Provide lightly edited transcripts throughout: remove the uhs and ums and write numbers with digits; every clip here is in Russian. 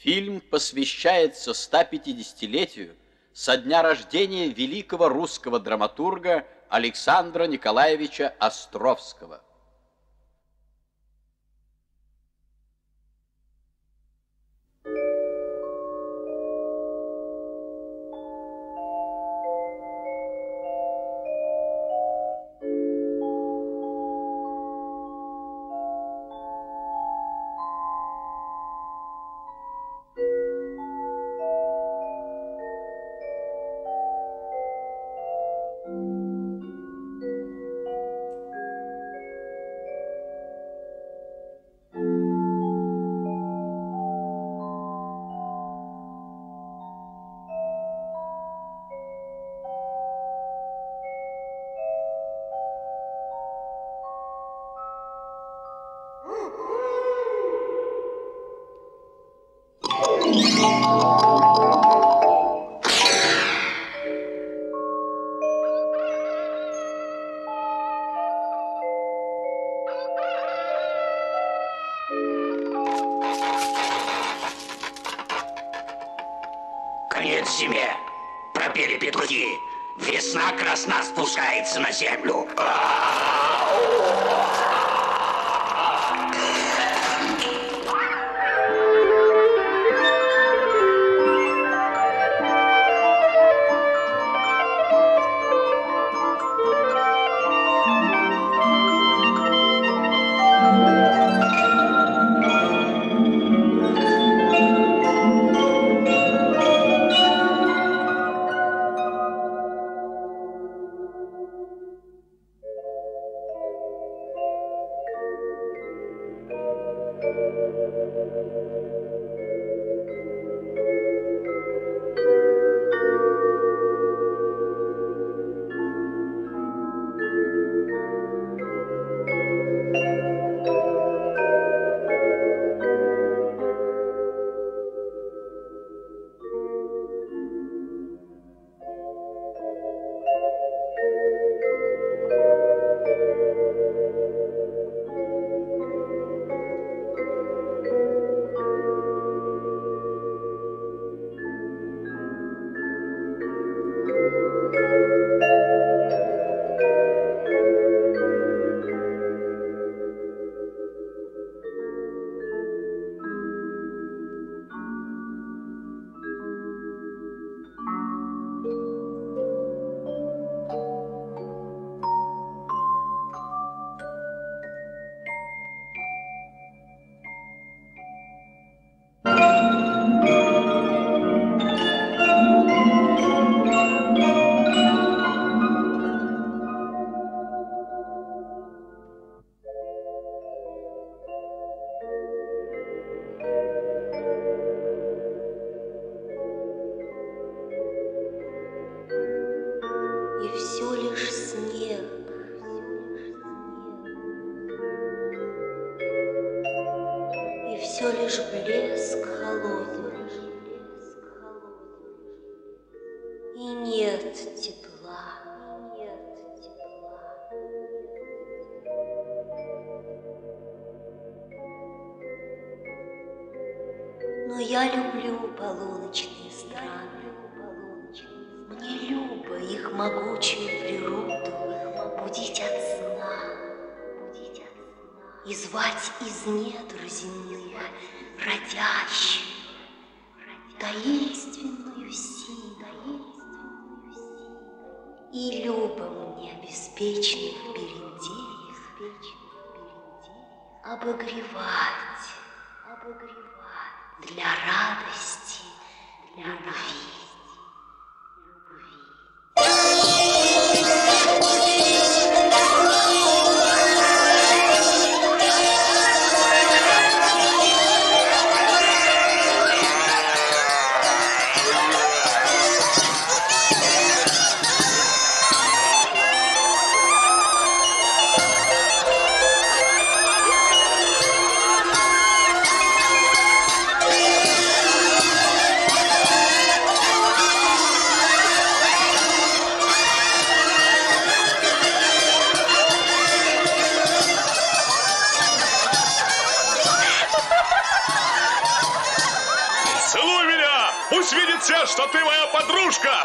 Фильм посвящается 150-летию со дня рождения великого русского драматурга Александра Николаевича Островского. Конец зиме. Пропели петухи. Весна красна спускается на землю. Все лишь блеск холодный, и нет тепла. Но я люблю полуночные страны. Мне любо их могучую природу будить от сна и звать из недр земных родящую, таинственную силу. И любо мне беспечных берендеев обогревать для радости любви. притворяйся, что ты моя подружка!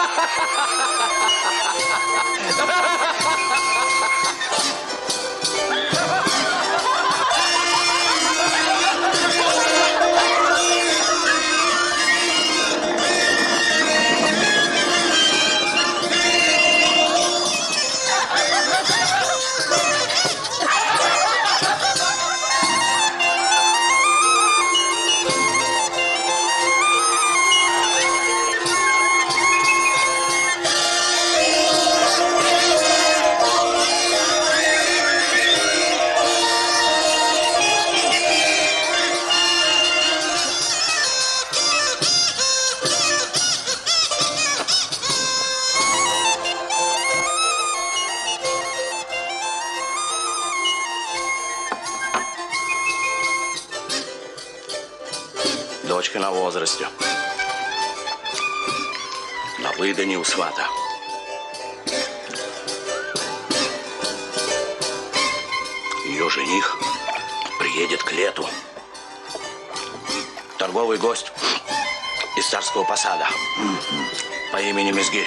Дочка на возрасте. На выдане у свата. Ее жених приедет к лету. Торговый гость из царского посада по имени Мезгиль.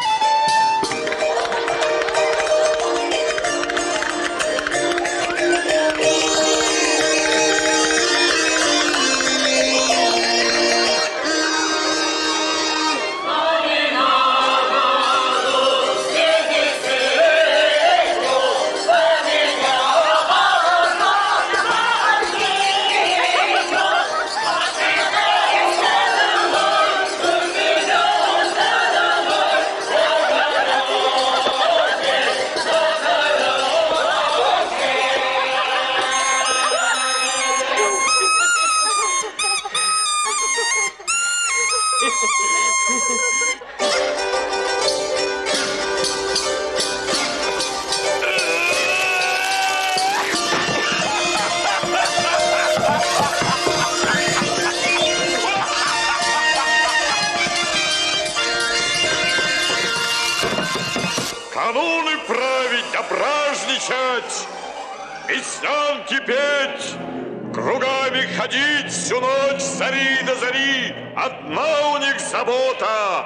Кануны править да праздничать, веснянки петь, кругами ходить всю ночь с зари до зари. Одна у них забота.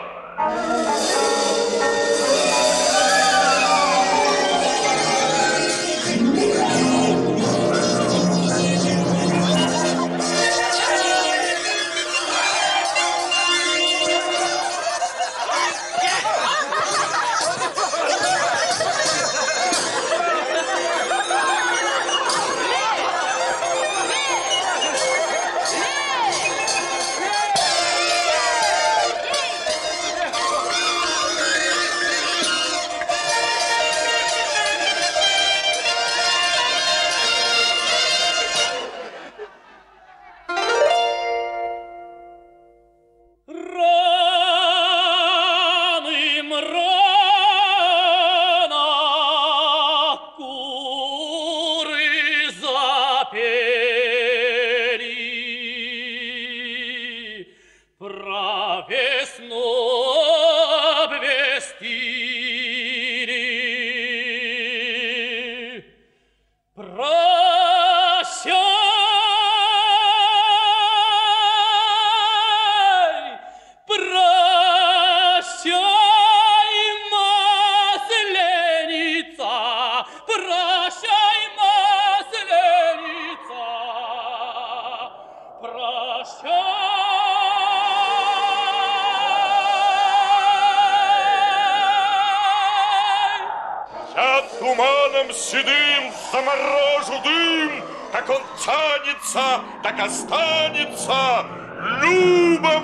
Туманом седым заморожу дым, как он тянется, так останется. Люба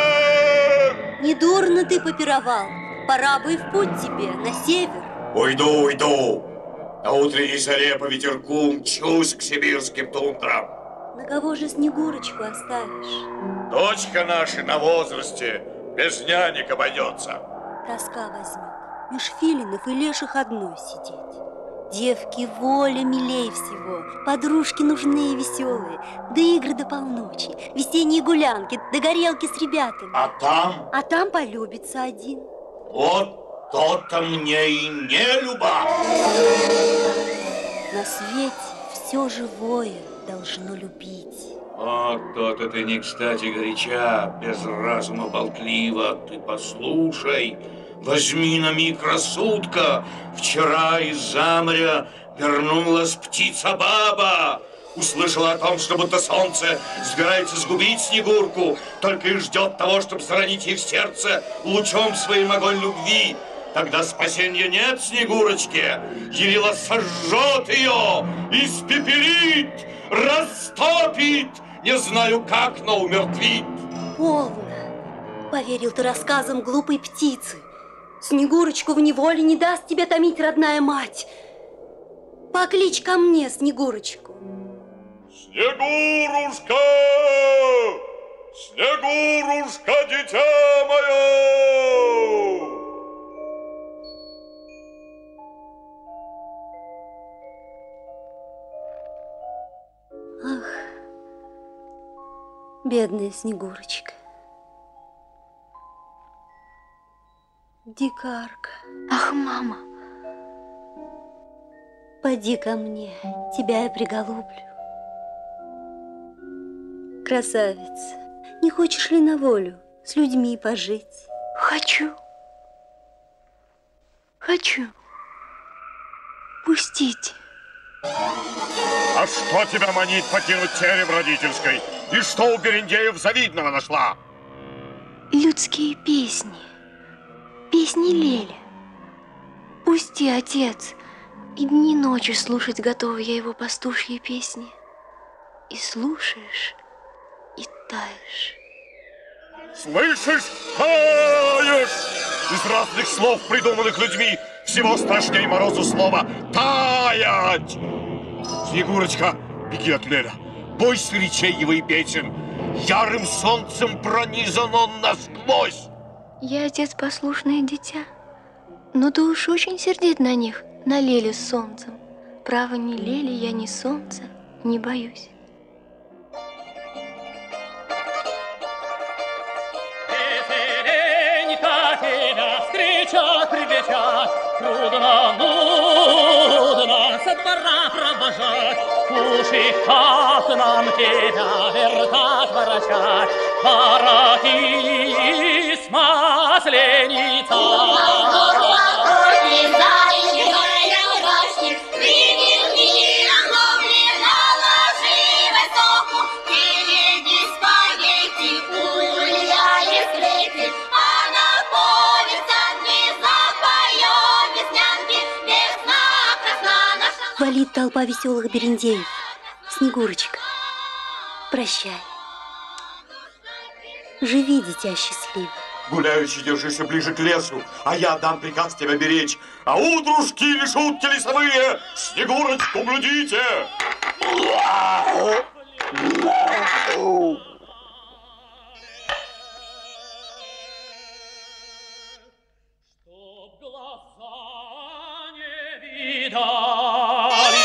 мне! Недурно ты попировал. Пора бы и в путь тебе, на север. Уйду. На утренней заре по ветерку мчусь к сибирским тундрам. На кого же Снегурочку оставишь? Дочка наша на возрасте, без нянек обойдется. Тоска возьмет. Меж филинов и леших одной сидеть. Девки воля милей всего, подружки нужные и веселые, да игры до полночи, весенние гулянки, да горелки с ребятами. А там полюбится один. Вот то-то мне и не люба. На свете все живое должно любить. Вот то-то ты не кстати горяча, без разума болтлива. Ты послушай, возьми на миг рассудка. Вчера из-за моря вернулась птица-баба. Услышала о том, что будто солнце собирается сгубить Снегурку, только и ждет того, чтобы заронить ей в сердце лучом своим огонь любви. Тогда спасения нет Снегурочке. Явила сожжет ее, испепелит, растопит, не знаю как, но умертвит. Полно. Поверил ты рассказам глупой птицы. Снегурочку в неволе не даст тебе томить родная мать. Покличь ко мне Снегурочку. Снегурушка! Снегурушка, дитя мое! Ах, бедная Снегурочка. Дикарка. Ах, мама. Поди ко мне, тебя я приголублю. Красавица, не хочешь ли на волю с людьми пожить? Хочу. Хочу. Пустите. А что тебя манит покинуть терем родительской? И что у Берендеев завидного нашла? Людские песни. Песни Леля. Пусти, отец. И дни и ночи слушать готова я его пастушьи песни. И слушаешь, и таешь. Слышишь? Таешь! Из разных слов, придуманных людьми, всего страшнее морозу слова «таять». Снегурочка, беги от Леля. Бойся речей его и песен. Ярым солнцем пронизан он насквозь. Я, отец, послушное дитя. Но ты уж очень сердит на них, на Леле с солнцем. Право, ни Лели я, ни солнца не боюсь. Встречать, привечать, трудно, нудно со двора провожать. Уж и как нам тебя вертать, ворочать, воротись, масленица. Валит толпа веселых берендеев. Снегурочка, прощай. Живи, дитя счастливо. Гуляющий, держись ближе к лесу, а я дам приказ тебя беречь. А утрушки или шутки лесовые, Снегурочку блюдите! Чтоб глаза не видали.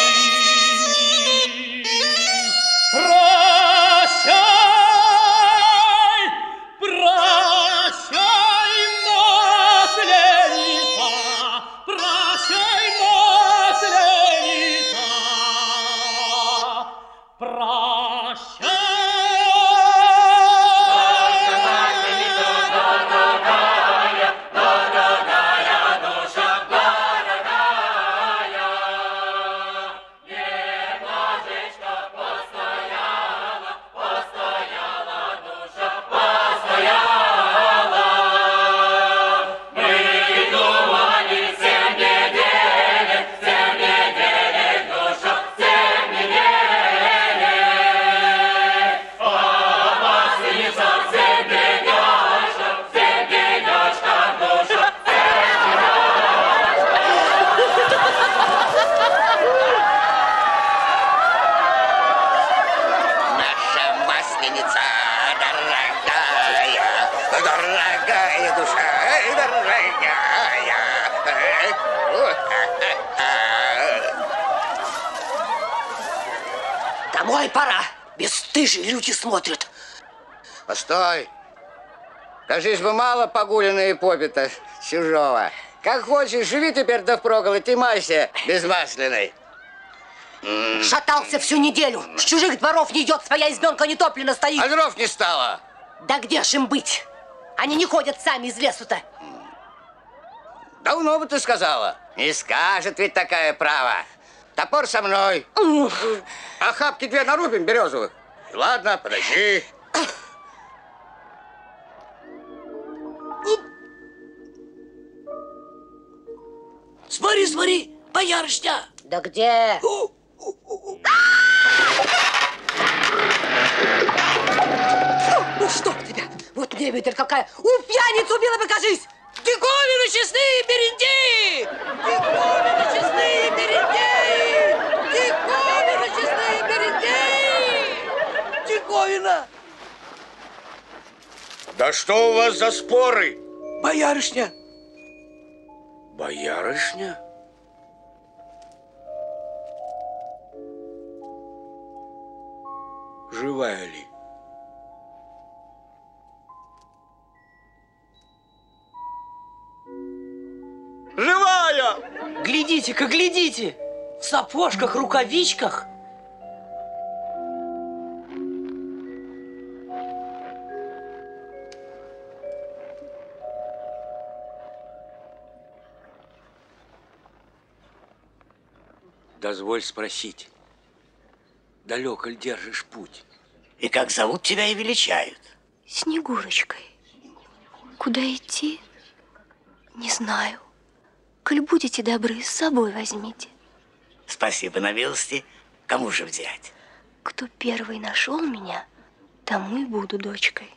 Прощай, прощай, масленица, прощай, масленица, прощай. Дорогая душа, дорогая. Домой пора. Бесстыжие люди смотрят. Постой. Кажись бы, мало погуляно и попито чужого. Как хочешь, живи теперь да впроголодь, ты майся безмасляной. Шатался всю неделю. С чужих дворов не идет, своя избенка не топлена стоит. А дров не стало. Да где ж им быть? Они не ходят сами из лесу-то. Давно бы ты сказала. Не скажет ведь такая право. Топор со мной. А хапки 2 нарубим березовых. Ладно, подожди. Смотри, смотри, боярышня. Да где? Ну что тебя? Вот небедь какая. Пьяницу убила, покажись. Диковины честные берендеи! Диковины честные берендеи! Диковины честные берендеи! Диковина! Да что у вас за споры? Боярышня! Боярышня? Живая ли? Живая! Глядите-ка, глядите! В сапожках, рукавичках. Дозволь спросить, далеко ли держишь путь? И как зовут тебя и величают? Снегурочкой. Куда идти? Не знаю. Коль будете добры, с собой возьмите. Спасибо на милости. Кому же взять? Кто первый нашел меня, тому и буду дочкой.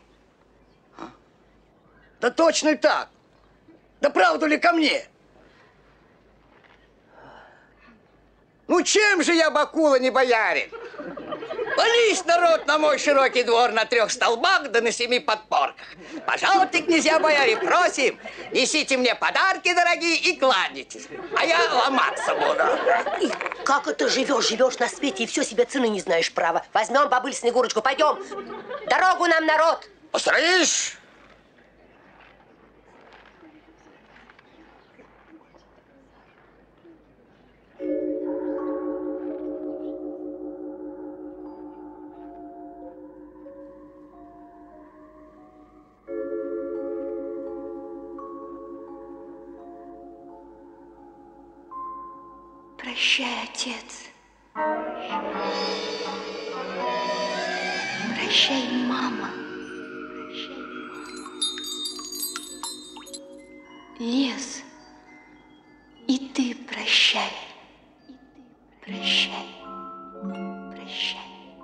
Да точно так. Да правду ли ко мне? Ну чем же я, Бакула, не боярин? Полись, народ, на мой широкий двор на 3 столбах да на 7 подпорках. Пожалуйте, князья бояре, просим, несите мне подарки дорогие и кланяйтесь, а я ломаться буду. И как это живешь на свете и все себе цены не знаешь права? Возьмем бабуль Снегурочку, пойдем. Дорогу нам, народ. Построишь? Прощай, отец. Прощай, мама. Лес. И ты прощай. Прощай. Прощай.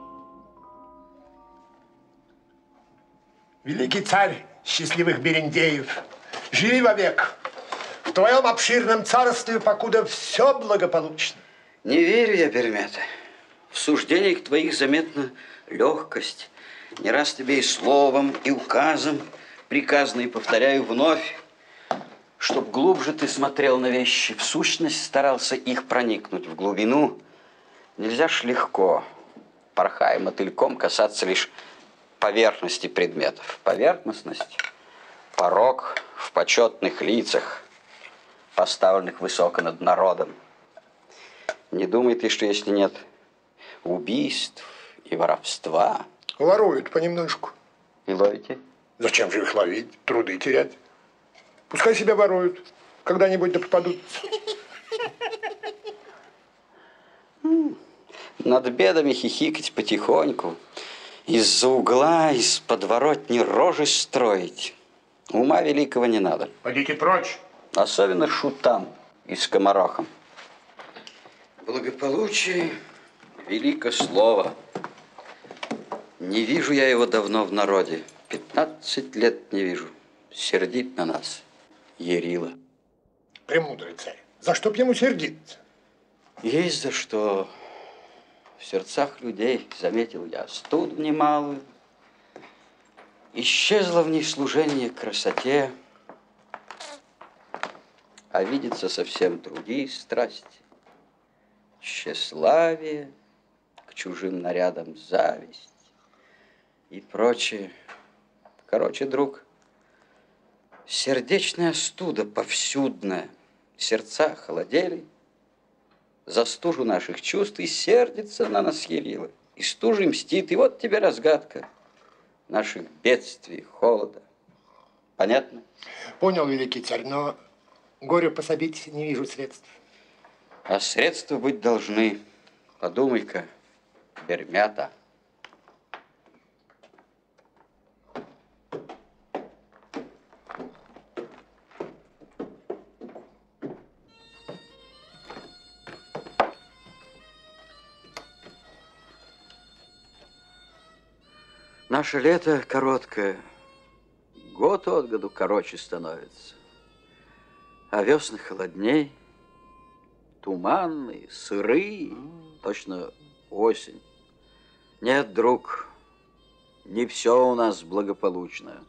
Великий царь счастливых берендеев, живи вовек. В твоем обширном царстве покуда все благополучно. Не верю я, Перемята. В суждениях твоих заметна легкость. Не раз тебе и словом, и указом приказно, и повторяю вновь, чтоб глубже ты смотрел на вещи, в сущность старался их проникнуть в глубину. Нельзя ж легко, порхая мотыльком, касаться лишь поверхности предметов. Поверхностность – порок в почетных лицах, поставленных высоко над народом. Не думай ты, что если нет убийств и воровства... Воруют понемножку. И ловите? Зачем же их ловить, труды терять? Пускай себя воруют, когда-нибудь да попадутся. Над бедами хихикать потихоньку, из-за угла, из подворотни рожи строить. Ума великого не надо. Пойдите прочь. Особенно шутам и скоморохам. Благополучие – велико слово. Не вижу я его давно в народе. 15 лет не вижу. Сердит на нас Ярила. Премудрый царь, за что б ему сердиться? Есть за что. В сердцах людей заметил я студ немалую. Исчезло в них служение красоте, а видится совсем труди и страсть, тщеславие, к чужим нарядам зависть и прочее. Короче, друг, сердечная студа повсюдная, сердца холодели, за стужу наших чувств и сердится на нас Ярила, и стужей мстит. И вот тебе разгадка наших бедствий, холода. Понятно? Понял, великий царь, но горю пособить не вижу средств. А средства быть должны. Подумай-ка, Бермята. Наше лето короткое, год от году короче становится, а весны холодней, туманные, сырые, точно осень. Нет, друг, не все у нас благополучно.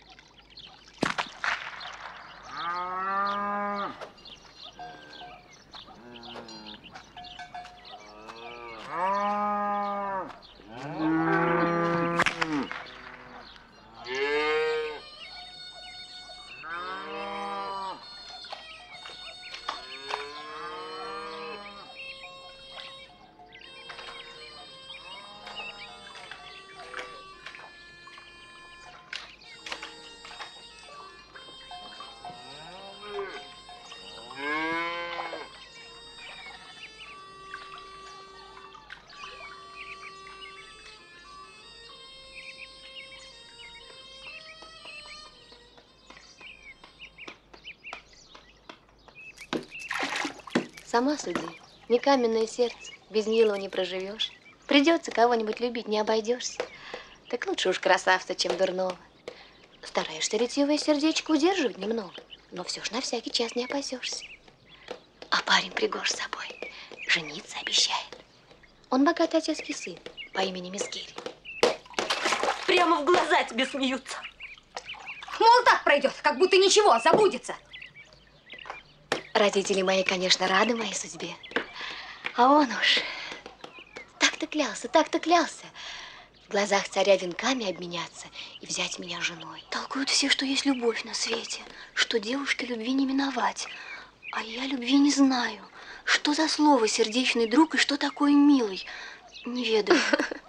Сама суди. Не каменное сердце, без милого не проживешь. Придется кого-нибудь любить, не обойдешься. Так лучше уж красавца, чем дурного. Стараешься ретивое сердечко удерживать немного, но все ж на всякий час не опасешься. А парень пригож с собой, жениться обещает. Он богатый отецкий сын по имени Мизгирь. Прямо в глаза тебе смеются. Мол, так пройдет, как будто ничего, забудется. Родители мои, конечно, рады моей судьбе. А он уж так-то клялся. В глазах царя венками обменяться и взять меня женой. Толкуют все, что есть любовь на свете, что девушке любви не миновать. А я любви не знаю. Что за слово сердечный друг и что такое милый? Не ведаю.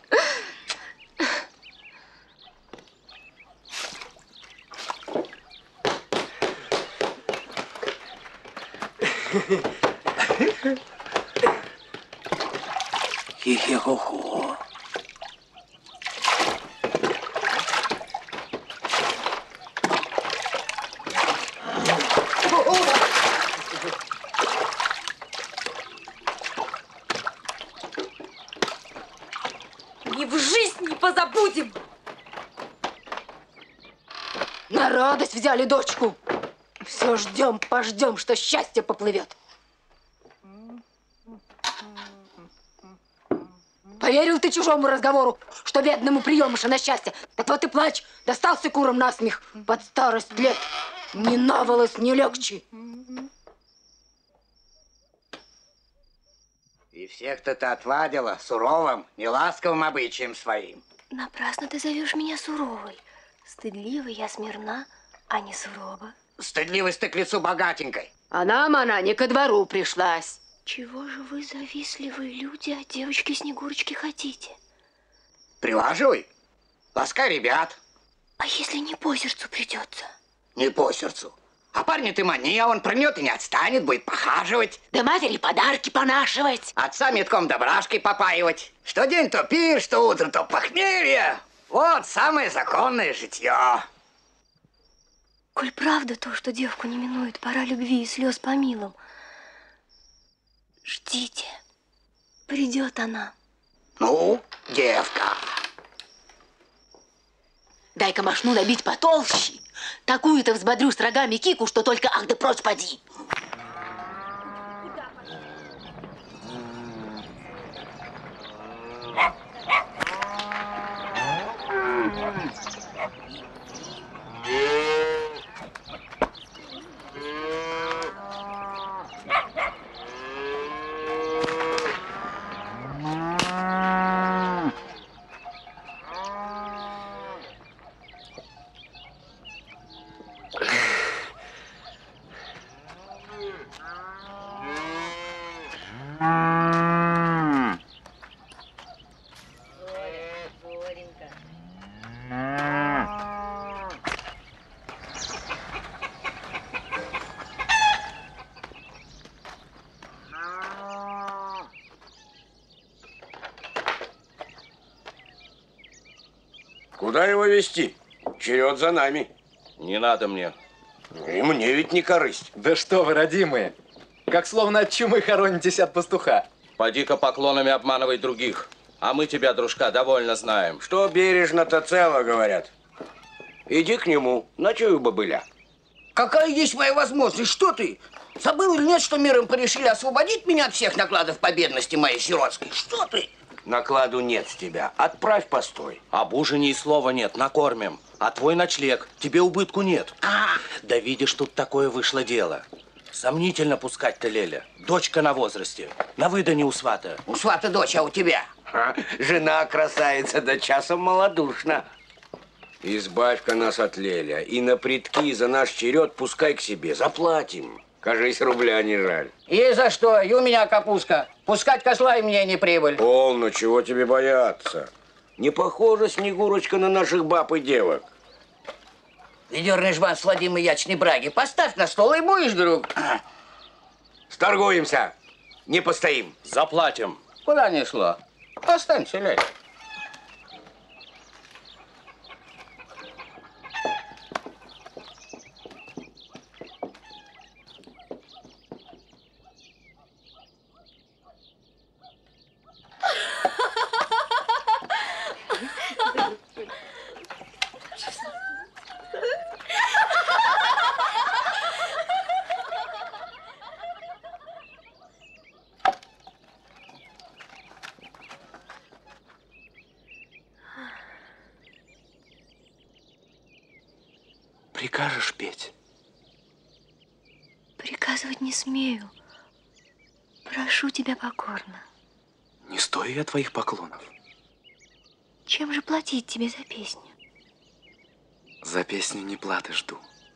Хе-хе-хо-хо. Ни в жизнь не позабудем. На радость взяли дочку. Все ждем, пождем, что счастье поплывет. Поверил ты чужому разговору, что бедному приемыша на счастье. Так вот и плачь, достался курам насмех. Под старость лет ни на волос, ни легче. И всех-то ты отвадила суровым, неласковым обычаем своим. Напрасно ты зовешь меня суровой. Стыдливой я смирна, а не сурова. Стыдливость ты к лицу богатенькой. А нам она не ко двору пришлась. Чего же вы, завистливые люди, от девочки Снегурочки хотите? Прилаживай, ласкай ребят. А если не по сердцу придется? Не по сердцу. А парня ты мани, а он прыгнет и не отстанет, будет похаживать. Да матери подарки понашивать. Отца метком да брашкой попаивать. Что день то пир, что утро то похмелье. Вот самое законное житье. Коль правда то, что девку не минует пора любви и слез по милым, ждите, придет она. Ну, девка. Дай-ка мошну набить потолще. Такую-то взбодрю с рогами кику, что только ах да прочь поди. Куда его везти? Черед за нами. Не надо мне. И мне ведь не корысть. Да что вы, родимые, как словно от чумы хоронитесь от пастуха. Поди-ка поклонами обманывай других. А мы тебя, дружка, довольно знаем. Что бережно, то цело, говорят. Иди к нему, ночуй, бобыля. Какая есть моя возможность? Что ты? Забыл или нет, что миром порешили освободить меня от всех накладов по бедности моей сиротской? Что ты? Накладу нет с тебя. Отправь постой. Об ужине и слова нет, накормим. А твой ночлег, тебе убытку нет. Да видишь, тут такое вышло дело. Сомнительно пускать-то, Леля. Дочка на возрасте. На выдане у свата. У свата дочь, а у тебя? Жена красавица, да часом малодушна. Избавь-ка нас от Леля. И на предки за наш черед пускай к себе. Заплатим. Кажись, рубля не жаль. И за что? И у меня капустка. Пускать козла и мне не прибыль. Полно, чего тебе бояться? Не похожа Снегурочка на наших баб и девок. Ведерный жбан сладимой ячной браги. Поставь на стол и будешь, друг. Сторгуемся. Не постоим. Заплатим. Куда несло? Останься, Леля. Прикажешь петь? Приказывать не смею. Прошу тебя покорно. Не стою я твоих поклонов. Чем же платить тебе за песню? За песню не платы жду.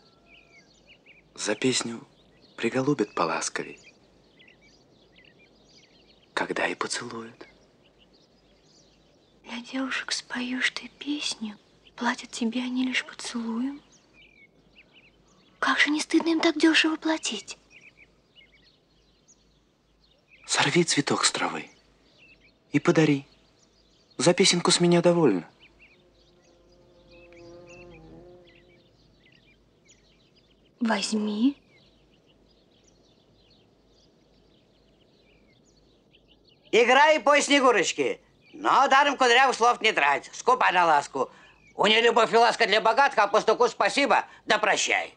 За песню приголубят поласковей. Когда и поцелуют. Для девушек споешь ты песню, платят тебе они лишь поцелуем. Как же не стыдно им так дешево платить? Сорви цветок с травы и подари. За песенку с меня довольно. Возьми. Играй и пой, Снегурочки. Но даром кудрявых слов не трать. Скупа на ласку. У нее любовь и ласка для богатых, а пастуху спасибо, да прощай.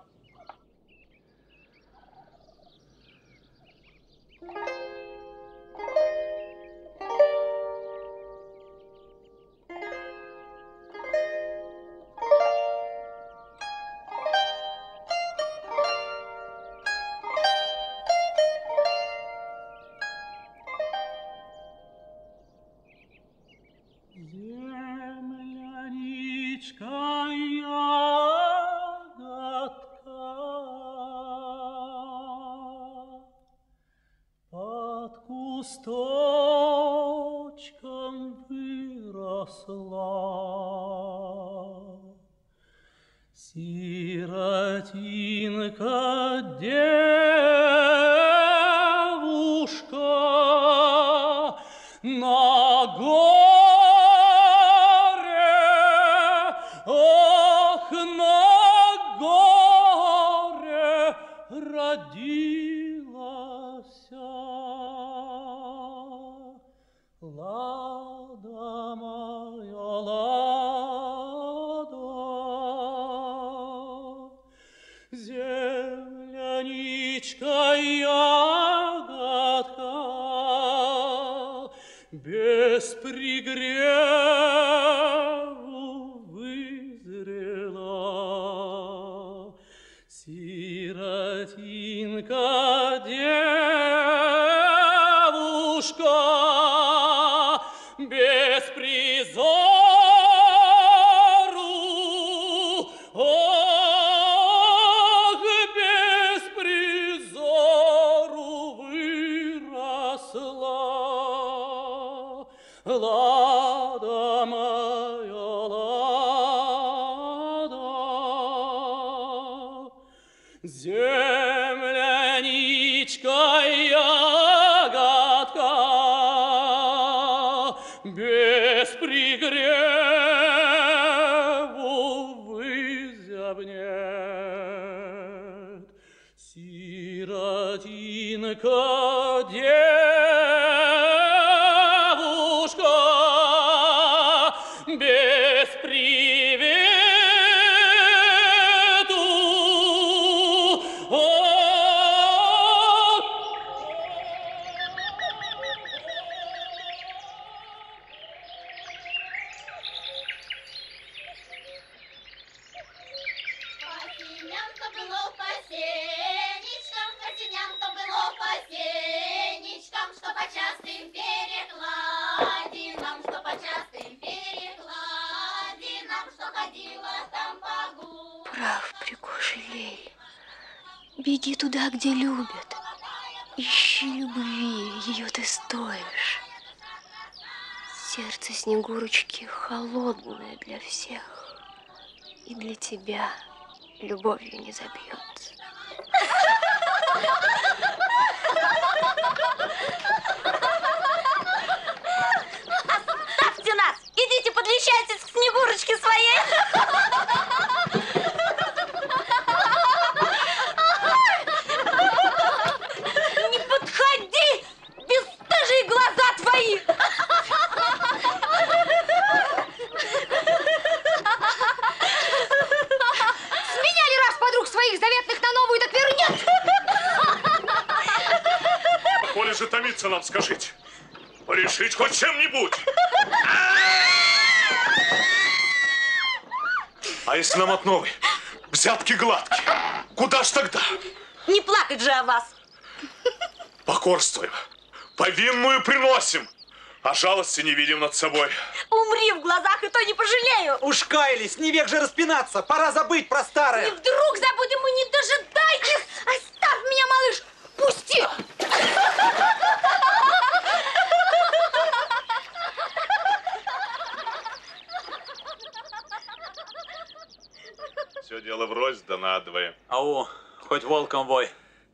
Кусточком выросла сиротинка девушка на горе, ох, на горе родилась. Лада моя, лада, земляничка, ягодка, без пригреву вызрела, сиротинка девушка, без призору, ох, без призору выросла. Лада моя, лада, земляничка, ягодка, без пригрева Только девушка без привету. Прав, пригожий Лель. Беги туда, где любят. Ищи любви, ее ты стоишь. Сердце Снегурочки холодное для всех. И для тебя любовью не забьется. Оставьте нас! Идите подлещайтесь к Снегурочке своей! Не подходи! Бесстыжие глаза твои! Сменяли раз подруг своих заветных на новую, так вернет! Коли же томиться нам, скажите. Порешить хоть чем-нибудь. А если нам от новой взятки гладкие, куда ж тогда? Не плакать же о вас! Покорствуем, повинную приносим, а жалости не видим над собой. Умри в глазах, и то не пожалею! Уж каялись, не век же распинаться, пора забыть про старое. И вдруг забудем, мы не дожидайтесь! Оставь меня, малыш! Пусти! Все дело врозь да надвое. Ау, хоть волком вой.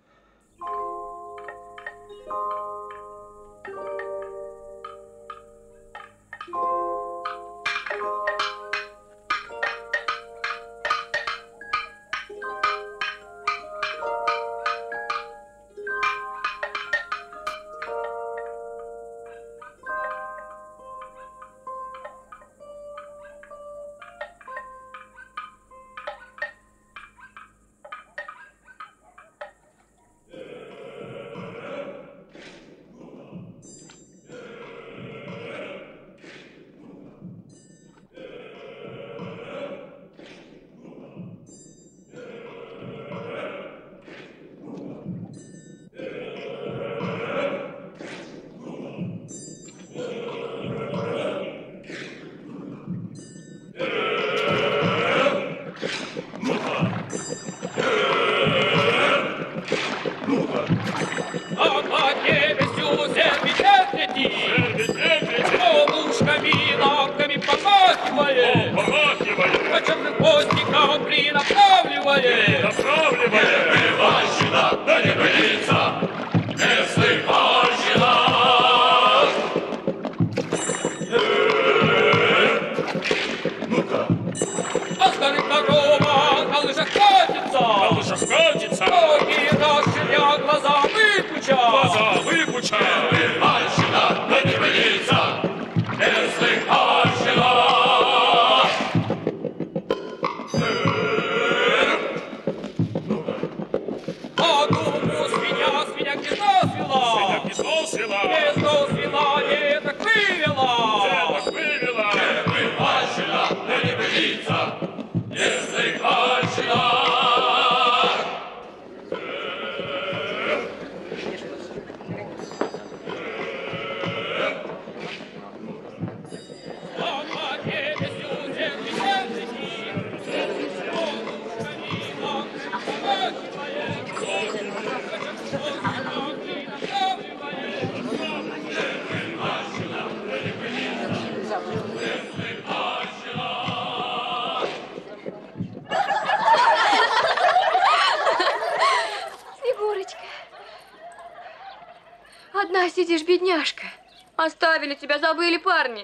Одна сидишь, бедняжка. Оставили тебя, забыли парни.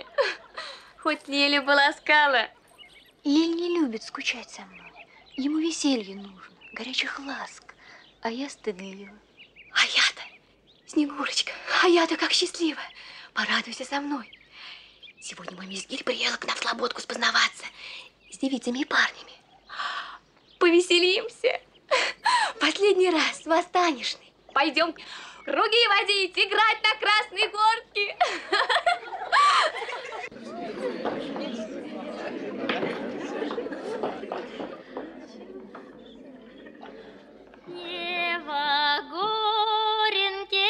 Хоть Леля бы ласкала. Лель не любит скучать со мной. Ему веселье нужно, горячих ласк. А я стыдлива. А я-то Снегурочка, а я-то как счастлива. Порадуйся со мной. Сегодня мой мизгирь приехал к нам в Слободку спознаваться с девицами и парнями. Повеселимся. Последний раз, восстанешный. Пойдем круги водить, играть на красной горке. Ева Горенке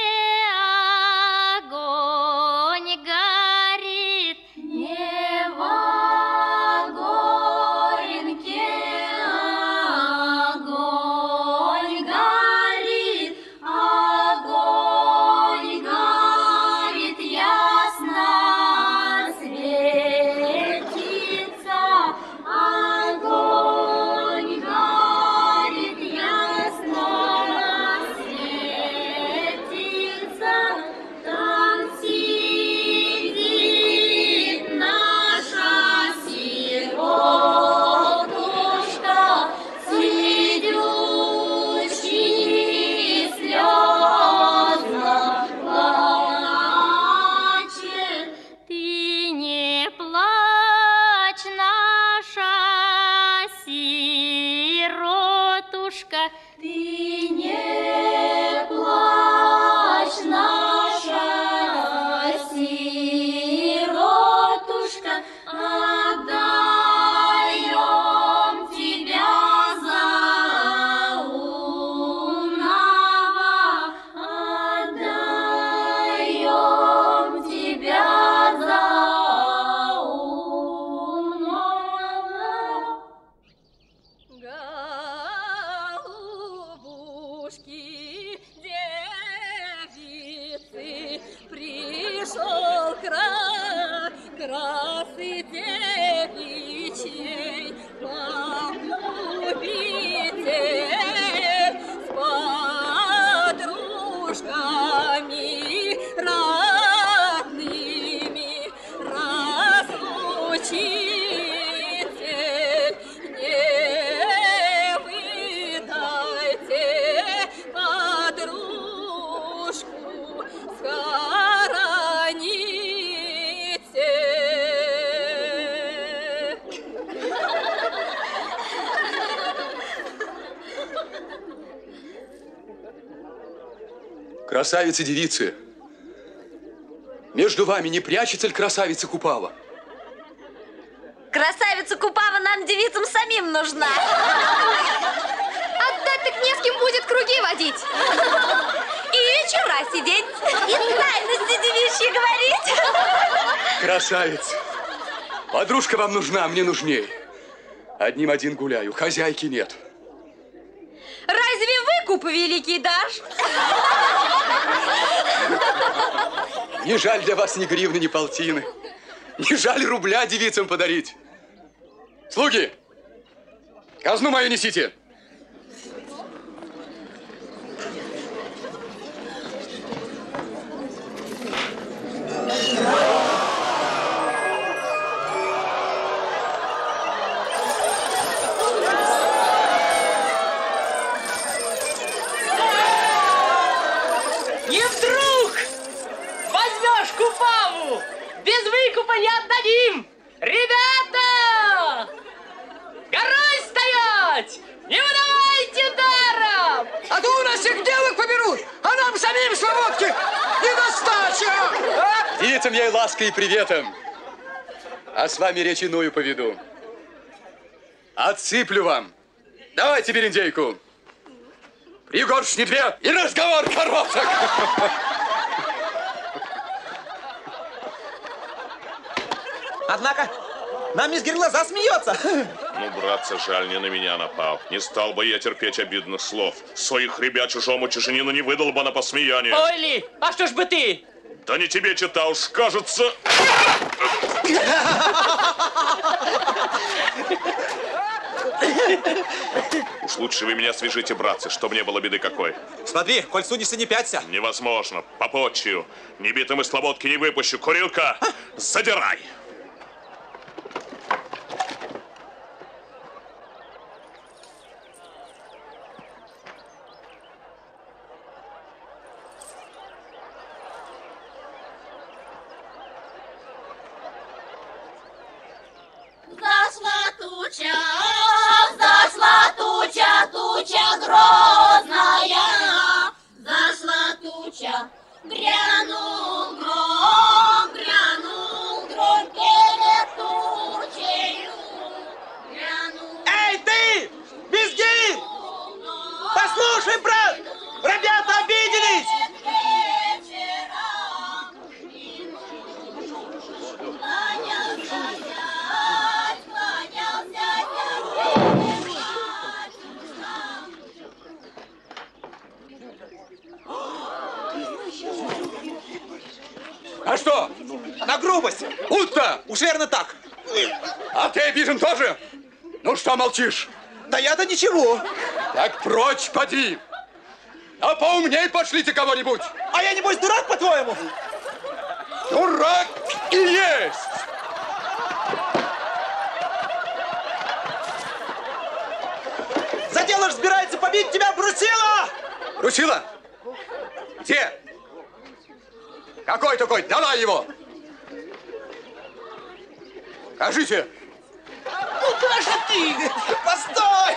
огонь горит, Ева Горенке огонь горит, огонь горит, ясно светится, огонь горит, ясно светится, там сидит наша сиротушка, сидючий слезно плачет. Ты не плачь, наша сиротушка, ты не плачь, наша сиротушка, отдаем тебя за умного, отдаем тебя за умного. Голубушки, девицы, пришел красы девичьей, погубите с подружками родными, разлучите, не выдайте подружку, схороните. Красавицы-девицы, между вами не прячется ли красавица Купава? Красавица Купава нам, девицам, самим нужна. Отдать так не с кем будет круги водить. И вечера сидеть, и тайности девичьи говорить. Красавица, подружка вам нужна, а мне нужней. Одним один гуляю, хозяйки нет. Разве выкуп великий дашь? Не жаль для вас ни гривны, ни полтины. Не жаль рубля девицам подарить. Слуги, казну мою несите. И вдруг возьмешь Купаву, без выкупа не отдадим! Ребята! Горой стоять! Не выдавайте даром! А то у нас всех девок поберут, а нам самим Слободки недостача! Девицам я и лаской, и приветом. А с вами речь иную поведу. Отсыплю вам. Давайте берендейку. Пригоршни две и разговор короток. Однако, нам мисс Гирлоза смеется. Ну, братцы, жаль, не на меня напал. Не стал бы я терпеть обидных слов. Своих ребят чужому чужанину не выдал бы на посмеяние. Ой, Ли, а что ж бы ты? Да не тебе читал, уж кажется. Уж лучше вы меня свяжите, братцы, чтобы не было беды какой. Смотри, коль сунешься, не пяться. Невозможно. Попотчую. Небитым из Слободки не выпущу. Курилка, задирай. Зашла туча, туча грозная, зашла туча, грянул гром, перед тучею, грянул. Эй, ты! Безги! Послушай, брат! Ребята обиделись! А что? На грубость! Будто! Уж верно так! А ты обижен тоже? Ну что молчишь? Да я-то ничего! Так прочь поди! А поумней пошлите кого-нибудь! А я, небось, дурак, по-твоему? Дурак и есть! За дело ж собирается побить тебя Брусила! Брусила? Где? Какой такой? Давай его! Кажите! Ну, куда же ты? Постой!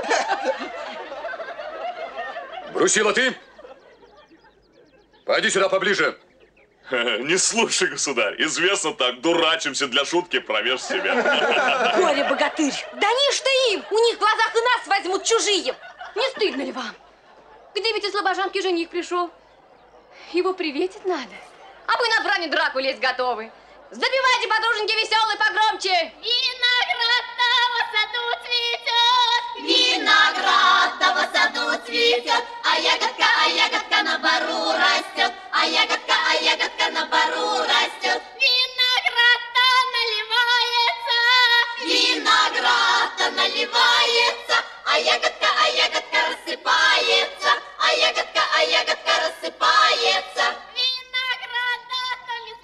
Брусила, ты? Пойди сюда поближе. Не слушай, государь. Известно так, дурачимся для шутки, промеж себя. Горе-богатырь! Да не ж ты им! У них в глазах и нас возьмут чужие! Не стыдно ли вам? Где ведь и слабожанки жених пришел? Его приветить надо. А вы на брани драку лезть готовы. Забивайте, подруженьки, веселые погромче! Виноград в саду цветет, а ягодка на бару растет, а ягодка на бару растет. Виноград-то наливается, а ягодка рассыпается, а ягодка рассыпается. Виноград-то то ли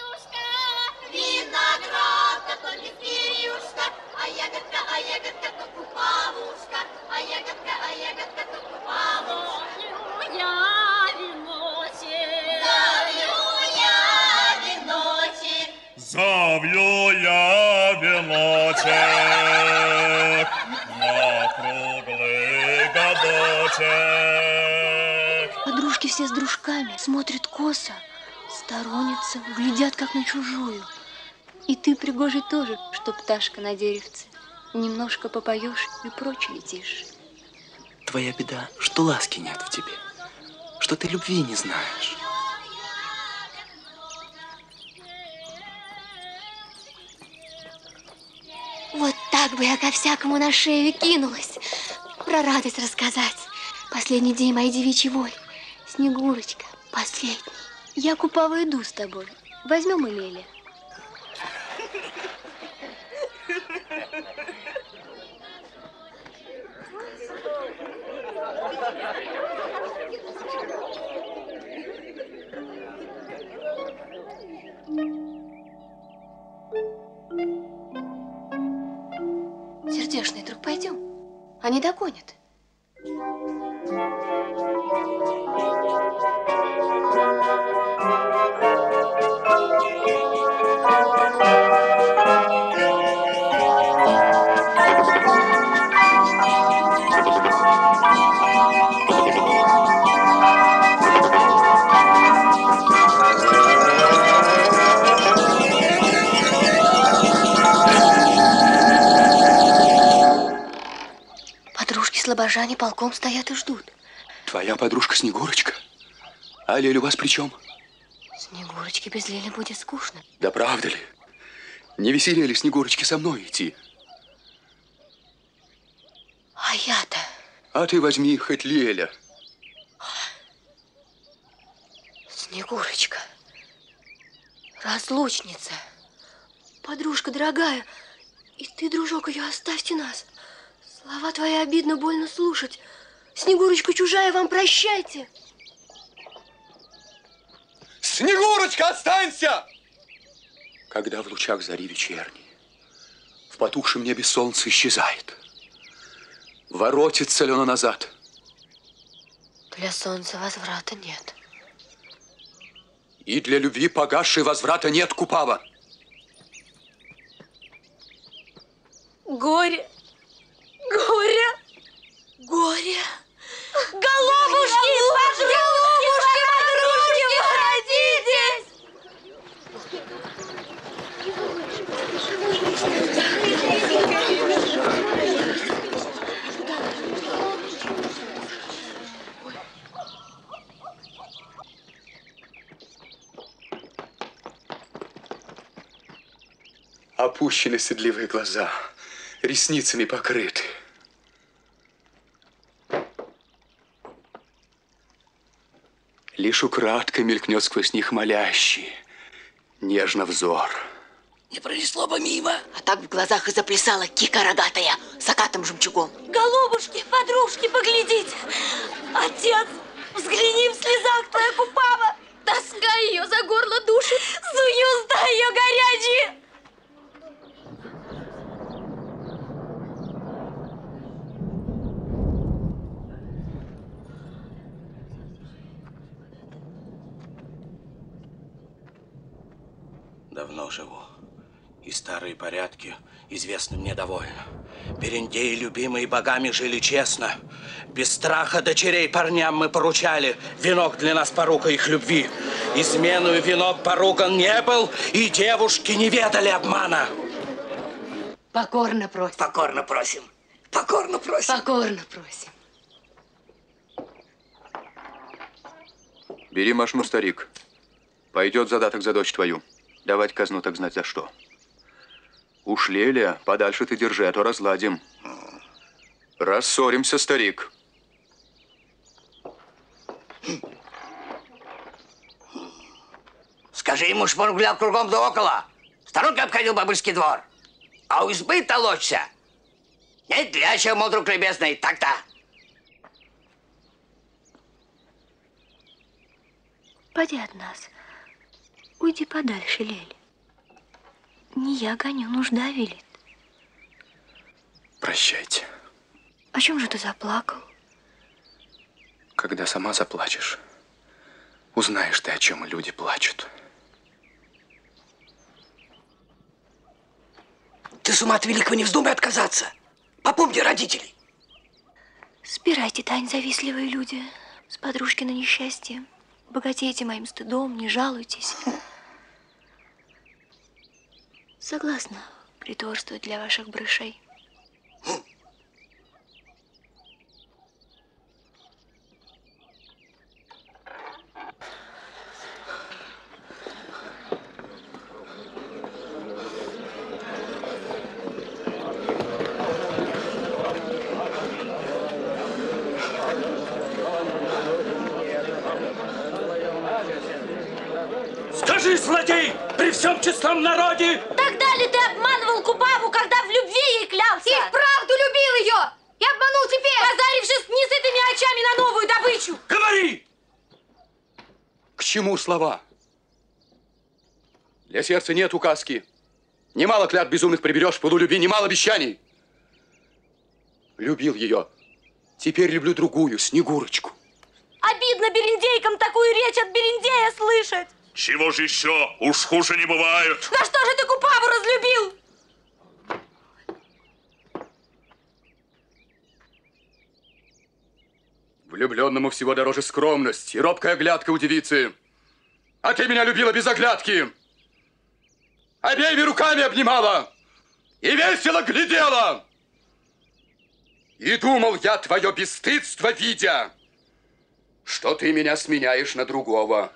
зверюшка, а ягодка то купавушка, а ягодка то купавушка. Завью я веночек на круглый годочек. Подружки все с дружками смотрят косо, сторонятся, глядят как на чужую. И ты, пригожий, тоже, что пташка на деревце. Немножко попоешь и прочь летишь. Твоя беда, что ласки нет в тебе, что ты любви не знаешь. Вот так бы я ко всякому на шею кинулась. Про радость рассказать. Последний день моей девичьей воли. Снегурочка, последний. Я купава иду с тобой. Возьмем и Леля. Сердечный друг, пойдем. Они догонят. Слабожане полком стоят и ждут. Твоя подружка Снегурочка? А Леля у вас при чем? Снегурочке без Лели будет скучно. Да правда ли? Не веселее ли Снегурочке со мной идти? А я-то? А ты возьми хоть Леля. Снегурочка, разлучница, подружка дорогая, и ты, дружок, ее оставьте нас. Слова твои обидно, больно слушать. Снегурочка чужая, вам прощайте. Снегурочка, останься! Когда в лучах зари вечерней, в потухшем небе солнце исчезает, воротится ли оно назад? Для солнца возврата нет. И для любви погасшей возврата нет, Купава. Горе, горе, горе. Голубушки, подружки, родитесь! Опущены седливые глаза, ресницами покрыты. Лишь украдкой мелькнет сквозь них молящий, нежно взор. Не пронесло бы мимо. А так в глазах и заплясала кика рогатая с окатым жемчугом. Голубушки, подружки, поглядите. Отец, взгляни, в слезах твоя купава. Тоска ее за горло душит. Сую уста ее горячие. Давно живу, и старые порядки известны мне довольно. Берендеи, любимые богами, жили честно. Без страха дочерей парням мы поручали. Венок для нас порука их любви. Изменою венок поруган не был, и девушки не ведали обмана. Покорно просим. Покорно просим. Покорно просим. Покорно просим. Бери машину, старик. Пойдет задаток за дочь твою. Давать казну так знать за что. Уж Леля, подальше ты держи, а то разладим. Рассоримся, старик. Скажи ему, чтоб он гулял кругом да около. Сторонкой обходил бабульский двор. А у избы толочься. Нет для чего, мой друг любезный, так-то. Поди от нас. Уйди подальше, Лель. Не я гоню, нужда велит. Прощайте. О чем же ты заплакал? Когда сама заплачешь, узнаешь ты, о чем люди плачут. Ты с ума от великого не вздумай отказаться. Попомни родителей. Спирайте, Тань, завистливые люди, с подружки на несчастье. Богатейте моим стыдом, не жалуйтесь. Согласна притворствовать для ваших брышей. Скажи, злодей, при всем честном народе! Тогда ли ты обманывал Купаву, когда в любви ей клялся? И вправду любил ее! И обманул теперь! Позарившись несытыми очами на новую добычу! Говори! К чему слова? Для сердца нет указки. Немало клят безумных приберешь, в пылу любви немало обещаний. Любил ее. Теперь люблю другую, Снегурочку. Обидно берендейкам такую речь от берендея слышать. Чего же еще? Уж хуже не бывает. На что же ты Купаву разлюбил? Влюбленному всего дороже скромность и робкая оглядка у девицы. А ты меня любила без оглядки. Обеими руками обнимала и весело глядела. И думал я, твое бесстыдство видя, что ты меня сменяешь на другого.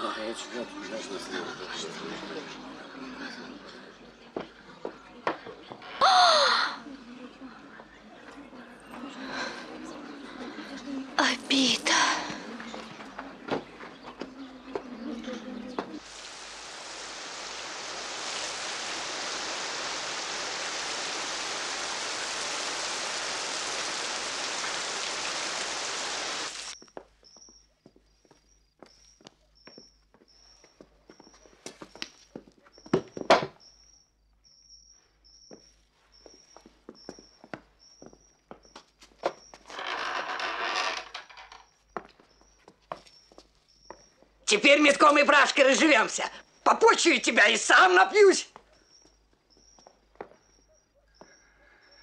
Обида. Теперь метком и брашкой разживемся. Попочую тебя и сам напьюсь.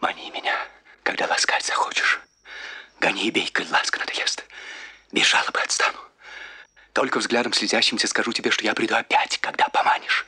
Мани меня, когда ласкать захочешь. Гони и бей, коль ласка надоест. Без жалобы отстану. Только взглядом слезящимся скажу тебе, что я приду опять, когда поманишь.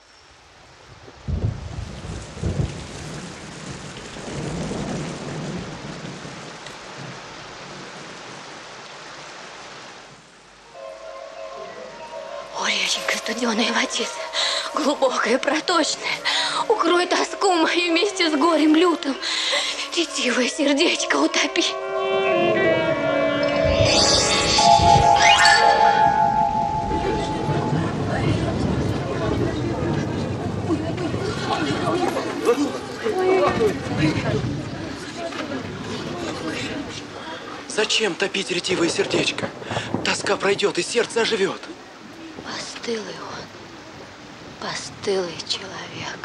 О, реченька студеная водица, глубокая, проточная, укрой тоску мою вместе с горем лютым, ретивое сердечко утопи. Зачем топить ретивое сердечко? Тоска пройдет, и сердце оживет. Постылый он, постылый человек.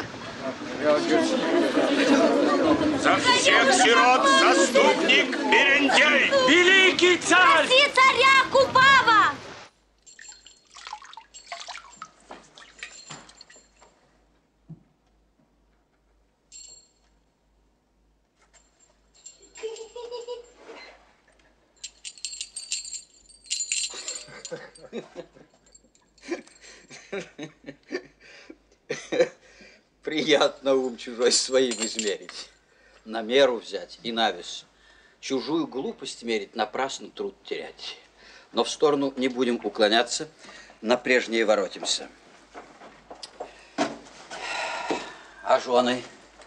За всех сирот заступник Берендей! Великий царь! Спаси царя Купава! Приятно ум чужой своим измерить, на меру взять и на вес. Чужую глупость мерить, напрасно труд терять. Но в сторону не будем уклоняться, на прежнее воротимся. А жены?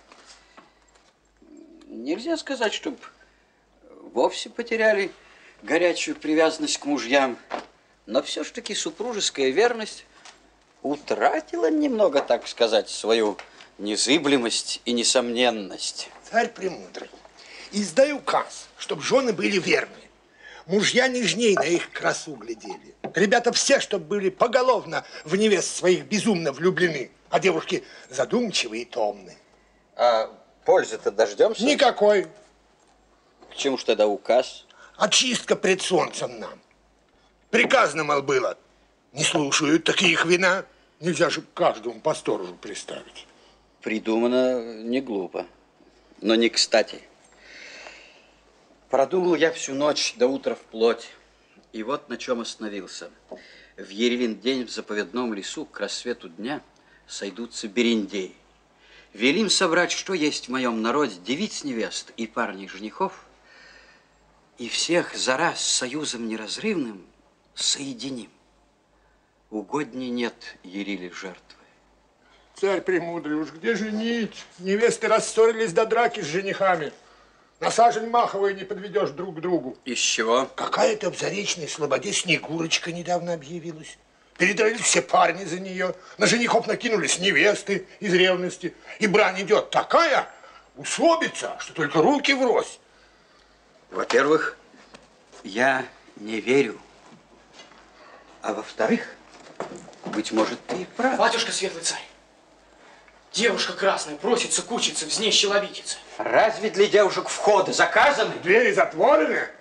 Нельзя сказать, чтоб вовсе потеряли горячую привязанность к мужьям, но все ж таки супружеская верность утратила немного, так сказать, свою незыблемость и несомненность. Царь премудрый, издай указ, чтоб жены были верны. Мужья нежней на их красу глядели. Ребята все, чтоб были поголовно в невест своих безумно влюблены, а девушки задумчивые и томны. А пользы-то дождемся? Никакой. К чему ж тогда указ? Очистка пред солнцем нам. Приказано, мол, было. Не слушают таких вина. Нельзя же каждому по сторожу приставить. Придумано не глупо, но не кстати. Продумал я всю ночь до утра вплоть. И вот на чем остановился. В Ерелин день в заповедном лесу к рассвету дня сойдутся берендеи. Велим собрать, что есть в моем народе, девиц невест и парней женихов, и всех за раз союзом неразрывным соединим. Угодней нет Ериле жертвы. Царь премудрый, уж где женить? Невесты рассорились до драки с женихами. На сажень маховой не подведешь друг к другу. Из чего? Какая-то в Заречной слободе Снегурочка недавно объявилась. Передрались все парни за нее. На женихов накинулись невесты из ревности. И брань идет такая, усобица, что только руки врозь. Во-первых, я не верю. А во-вторых, быть может, ты и прав. Батюшка Светлый Царь, девушка красная просится кучиться в зней щеловитицы. Разве для девушек входы заказаны? Двери затворены.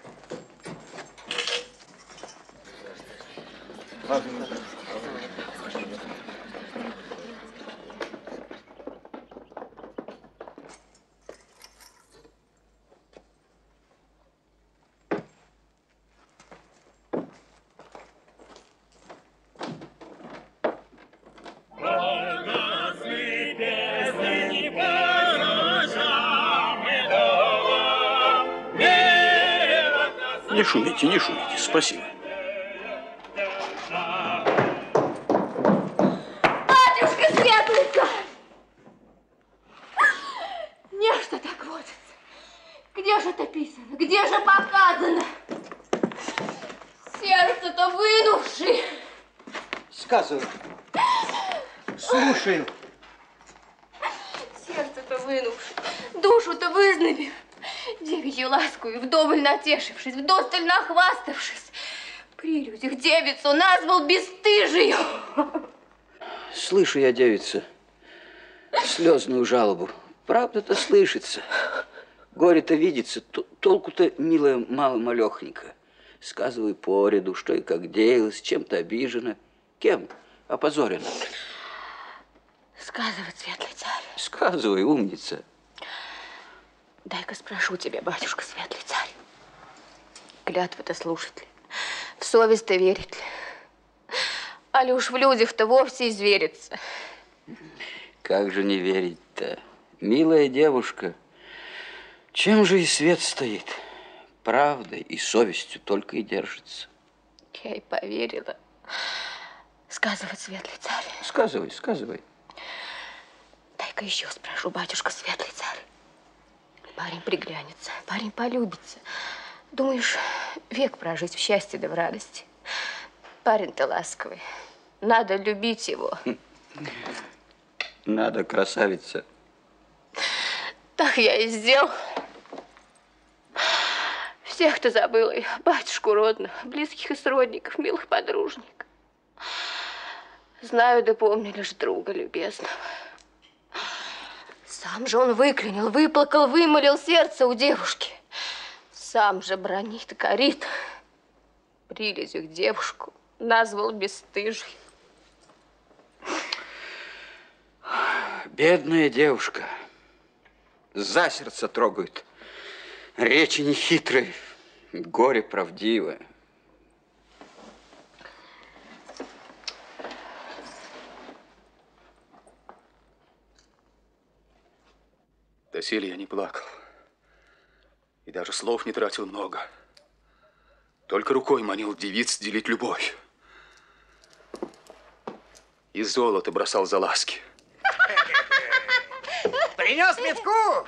Не шумите, спасибо. Батюшка Светлый Царь! Нечто так водится. Где же это писано? Где же показано? Сердце-то вынувши. Сказывай. Слушаю. Сердце-то вынувши, душу-то вызнобив. Девичью ласкую, вдоволь натешившись, вдосталь нахваставшись, при людях девицу назвал бесстыжию. Слышу я, девица, слезную жалобу. Правда-то слышится. Горе-то видится, толку-то, милая, мало-малехонько. Сказывай по ряду, что и как деялось, чем-то обижена, кем опозорена. Сказывай, Светлый Царь. Сказывай, умница. Дай-ка спрошу тебя, батюшка светлый царь. Клятвы-то слушать ли? В совесть-то верить ли? Али уж в людях-то вовсе изверится? Как же не верить-то? Милая девушка, чем же и свет стоит? Правдой и совестью только и держится. Я и поверила. Сказывай, светлый царь. Сказывай, сказывай. Дай-ка еще спрошу, батюшка светлый царь. Парень приглянется, парень полюбится. Думаешь, век прожить в счастье да в радости? Парень-то ласковый. Надо любить его. Надо, красавица. Так я и сделал. Всех-то забыла я, батюшку родных, близких и сродников, милых подружников. Знаю да помню лишь друга любезного. Сам же он выклинил, выплакал, вымолил сердце у девушки. Сам же бранит, корит. Прилезью девушку назвал бесстыжей. Бедная девушка. За сердце трогают. Речи нехитрые, горе правдивое. Доселе я не плакал. И даже слов не тратил много. Только рукой манил девиц делить любовь. И золото бросал за ласки. Принес метку.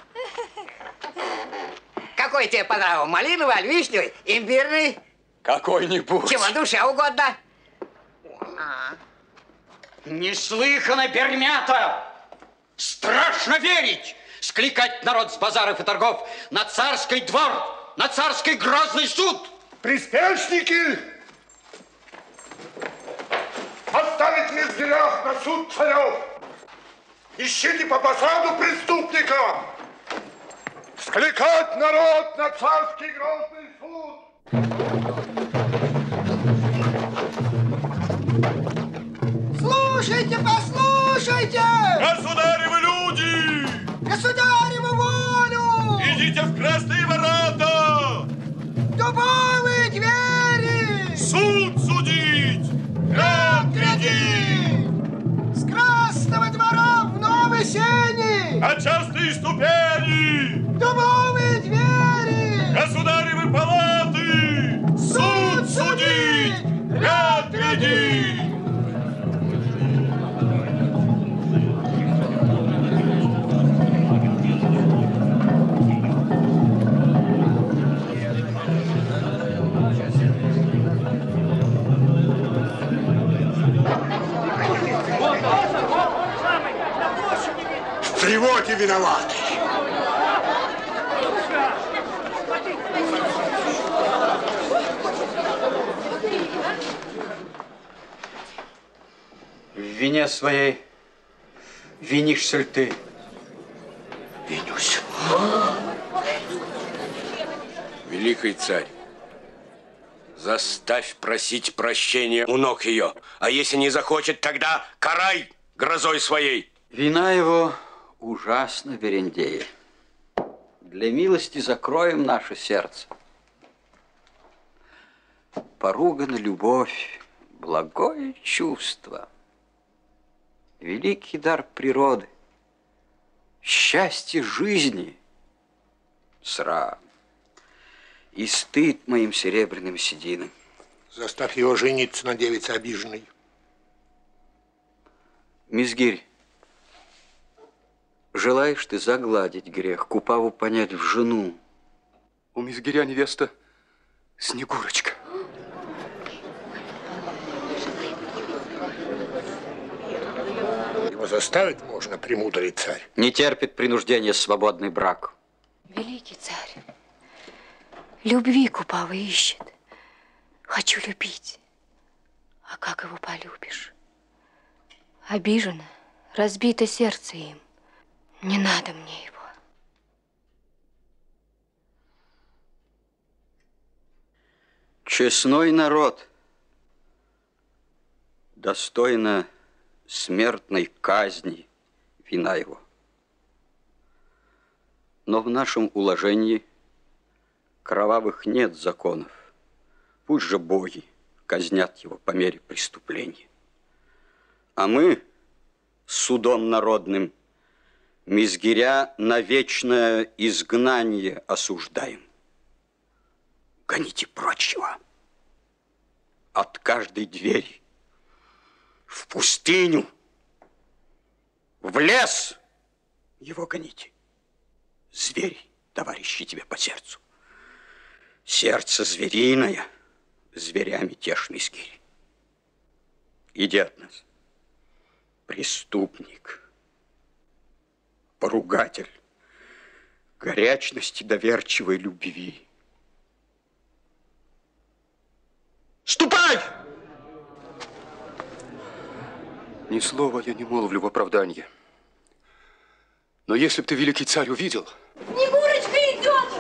Какой тебе по нраву? Малиновый, аль вишневый, имбирный? Какой-нибудь. Чего душе угодно. Неслыханно, Бермята! Страшно верить! Скликать народ с базаров и торгов на царский двор, на царский грозный суд! Приспешники! Оставить в дверях на суд царев! Ищите по посаду преступника! Скликать народ на царский грозный суд! Слушайте, послушайте! Государевы люди! Государеву волю! Идите в красные ворота! Дубовые двери! Суд судить! Ряд гряди! С красного двора в новой сени! А частые ступени! Дубовые двери! Государевы палаты! Суд судить! Ряд гряди! В тревоге виноваты. В вине своей винишься ли ты? Винюсь. Великий царь, заставь просить прощения у ног ее, а если не захочет, тогда карай грозой своей. Вина его ужасна, Берендея. Для милости закроем наше сердце. Поругана любовь, благое чувство, великий дар природы, счастье жизни, срам и стыд моим серебряным сединам. Заставь его жениться на девице обиженной. Мизгирь, желаешь ты загладить грех, Купаву понять в жену? У Мизгиря невеста Снегурочка. Его заставить можно, премудрый царь. Не терпит принуждения свободный брак. Великий царь, любви Купава ищет. Хочу любить. А как его полюбишь? Обижено, разбито сердце им. Не надо мне его. Честной народ, достойно смертной казни вина его. Но в нашем уложении кровавых нет законов. Пусть же боги казнят его по мере преступления. А мы судом народным мизгиря на вечное изгнание осуждаем. Гоните прочь его от каждой двери, в пустыню, в лес его гоните. Зверь, товарищи, тебе по сердцу. Сердце звериное, зверями тешь, мизгирь. Иди от нас, преступник, поругатель горячности доверчивой любви. Ступай! Ни слова я не молвлю в оправдании. Но если б ты, великий царь, увидел... Снегурочка идет!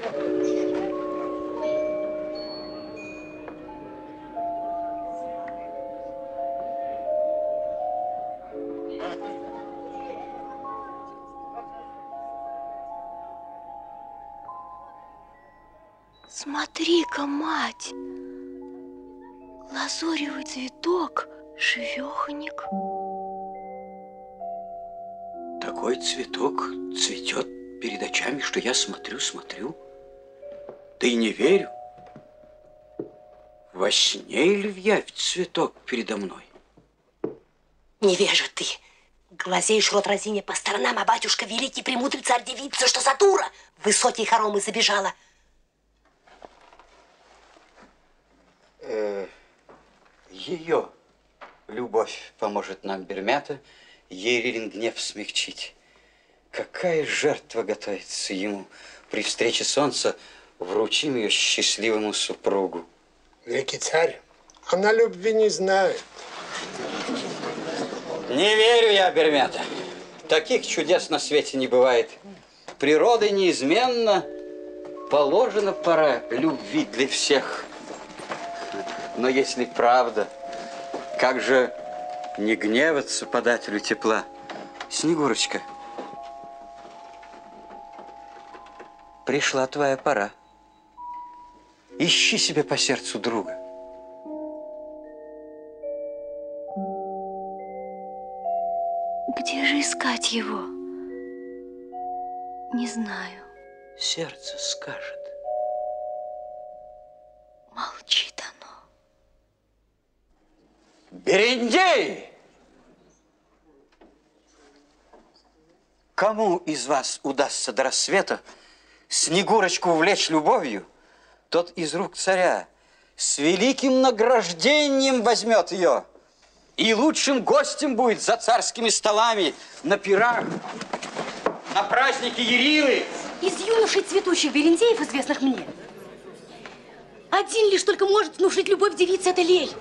Смотри-ка, мать, лазоревый цветок, живеханик. Такой цветок цветет перед очами, что я смотрю, да и не верю. Во сне или в явь цветок передо мной? Невежа ты. Глазеешь рот разиня по сторонам, а батюшка великий премудрый царь девица, что за дура в высокие хоромы забежала. Ее любовь поможет нам, Бермята, Ерилин гнев смягчить. Какая жертва готовится ему при встрече солнца, вручим ее счастливому супругу. Великий царь, она любви не знает. Не верю я, Бермята. Таких чудес на свете не бывает. Природой неизменно положена пора любви для всех. Но если правда, как же не гневаться подателю тепла? Снегурочка, пришла твоя пора. Ищи себе по сердцу друга. Где же искать его? Не знаю. Сердце скажет. Молчит оно. Берендей! Кому из вас удастся до рассвета Снегурочку увлечь любовью, тот из рук царя с великим награждением возьмет ее и лучшим гостем будет за царскими столами, на пирах, на празднике Ярилы. Из юношей цветущих берендеев, известных мне, один лишь только может внушить любовь девице, это Лель.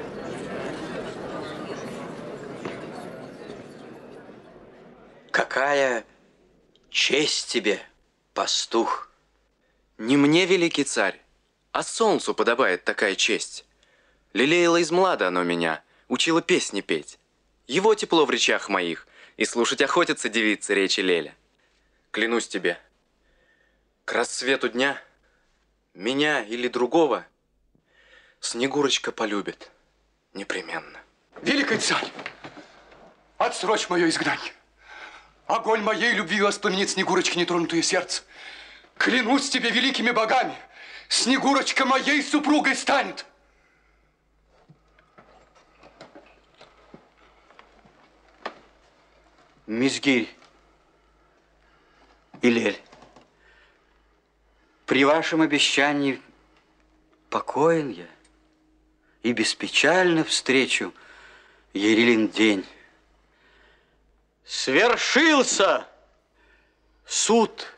Какая честь тебе, пастух! Не мне, великий царь, а солнцу подобает такая честь. Лелеяло измлада оно меня, учило песни петь. Его тепло в речах моих, и слушать охотятся девицы речи Леля. Клянусь тебе, к рассвету дня меня или другого Снегурочка полюбит непременно. Великий царь, отсрочь мое изгнание. Огонь моей любви воспламенит Снегурочки нетронутое сердце. Клянусь тебе великими богами, Снегурочка моей супругой станет. Мизгирь и Лель, при вашем обещании покоен я и беспечально встречу Ярилин день. Свершился суд.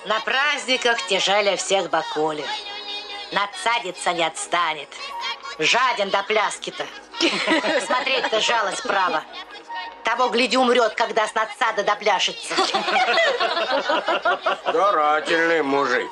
На праздниках тяжелее всех Бакулин. Надсадится не отстанет. Жаден до пляски-то. Смотреть-то жалость право. Того, гляди, умрет, когда с надсада допляшется. Старательный мужик.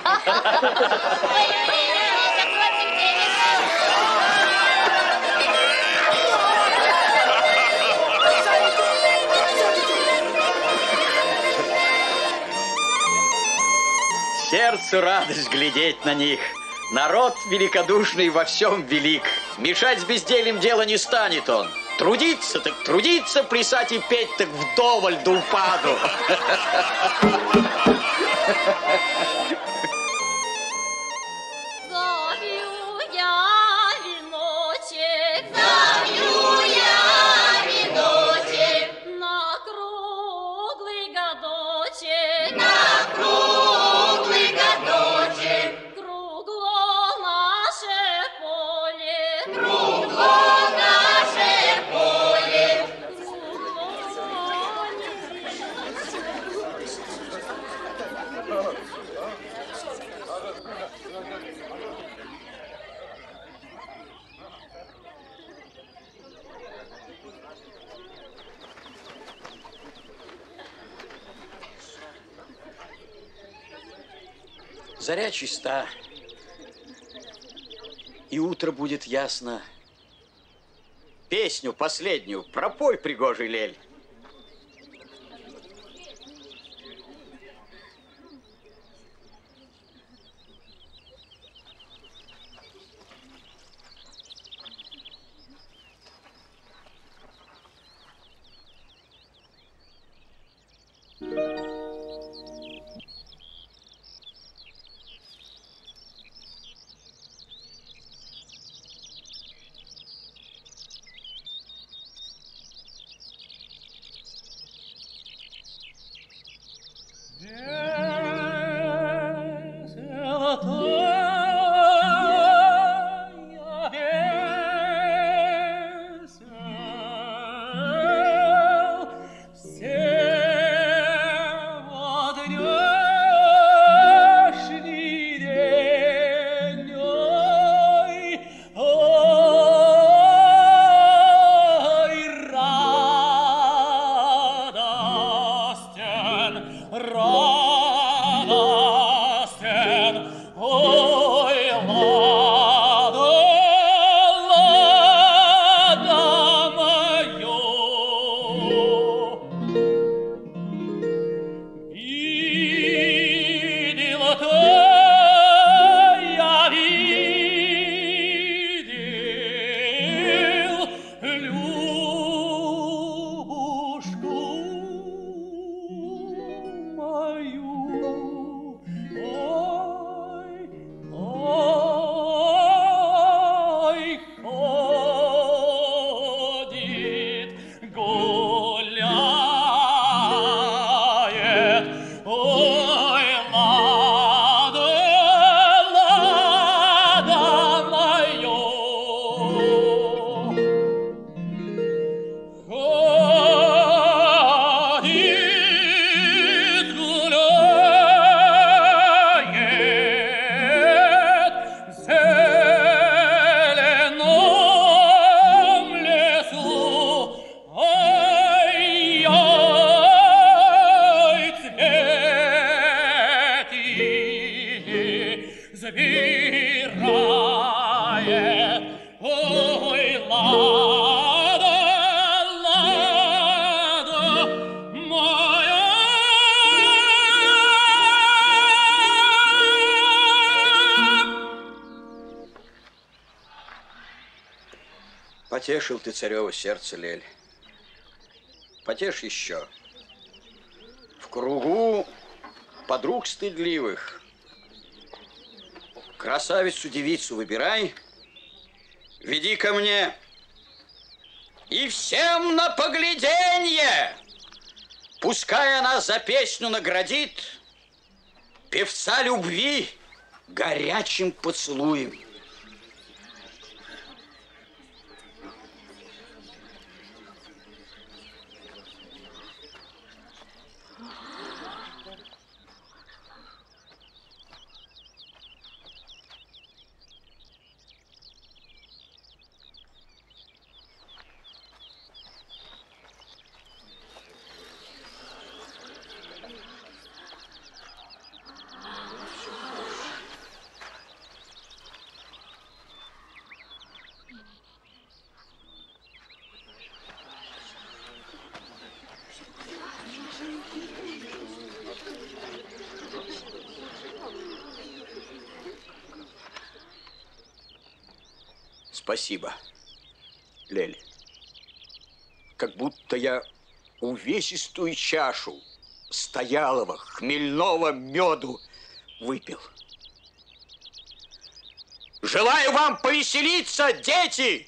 Сердцу радость глядеть на них. Народ великодушный во всем велик. Мешать с бездельем дело не станет он. Трудиться так трудиться, плясать и петь так вдоволь до упаду. Завью я веночек, завью я веночек на круглый годочек, на круглый годочек. Кругло наше поле, кругло наше поле, Заря чиста, и утро будет ясно. Песню последнюю пропой, пригожий лель. Потешил ты царево сердце, лель. Потешь еще. В кругу подруг стыдливых. Красавицу-девицу выбирай, веди ко мне. И всем на погляденье, пускай она за песню наградит певца любви горячим поцелуем. Спасибо, Лель. Как будто я увесистую чашу стоялого хмельного меду выпил. Желаю вам повеселиться, дети!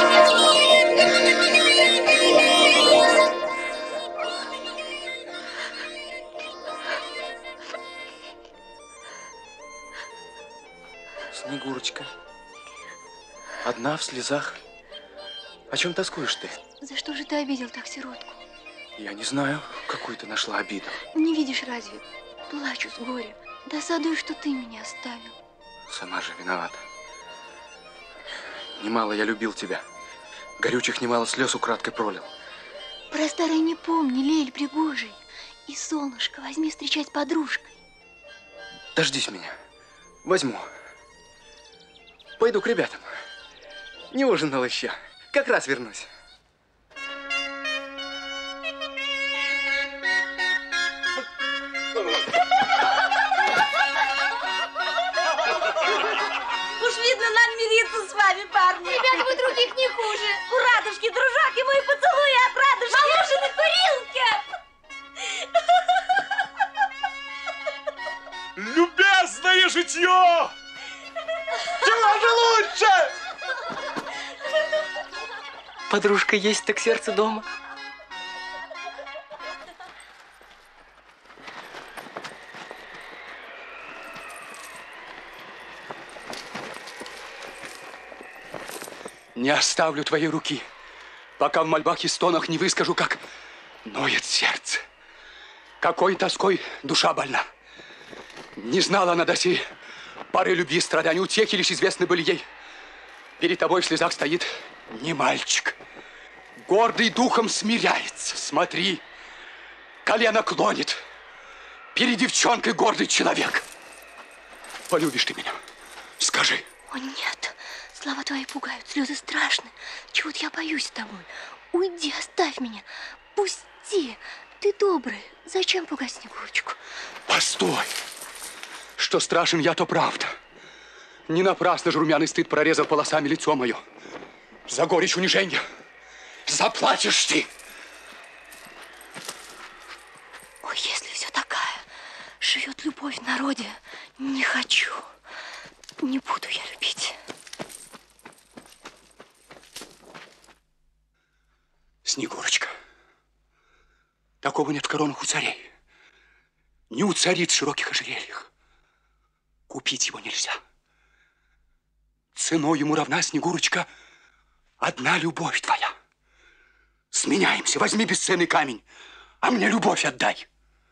Снегурочка, одна в слезах. О чем тоскуешь ты? За что же ты обидел так сиротку? Я не знаю, какую ты нашла обиду. Не видишь разве? Плачу с горя. Досадую, что ты меня оставил. Сама же виновата. Немало я любил тебя. Горючих немало слез украдкой пролил. Про старое не помни, Лель пригожий. И солнышко возьми встречать с подружкой. Дождись меня. Возьму. Пойду к ребятам. Не ужинал еще. Как раз вернусь. Уж видно, нам мириться с вами, парни. Ребята, вы других не хуже. У радужки, дружок, и мои поцелуи от радужки. Малушины курилки. Любезное житье! Чего же лучше? Подружка есть, так сердце дома. Не оставлю твоей руки, пока в мольбах и стонах не выскажу, как ноет сердце. Какой тоской душа больна. Не знала она до сей поры любви, страданий, утехи лишь известны были ей. Перед тобой в слезах стоит не мальчик. Гордый духом смиряется. Смотри, колено клонит. Перед девчонкой гордый человек. Полюбишь ты меня? Скажи. О, нет. Слова твои пугают, слезы страшны. Чего-то я боюсь с тобой. Уйди, оставь меня. Пусти. Ты добрый. Зачем пугать Снегурочку? Постой. Что страшен я, то правда. Не напрасно же румяный стыд прорезал полосами лицо мое. За горечь унижения заплатишь ты. Ой, если все такая, живет любовь в народе, не хочу. Не буду я любить. Снегурочка, такого нет в коронах у царей. Не у цариц в широких ожерельях. Купить его нельзя. Ценой ему равна, Снегурочка, одна любовь твоя. Сменяемся, возьми бесценный камень, а мне любовь отдай.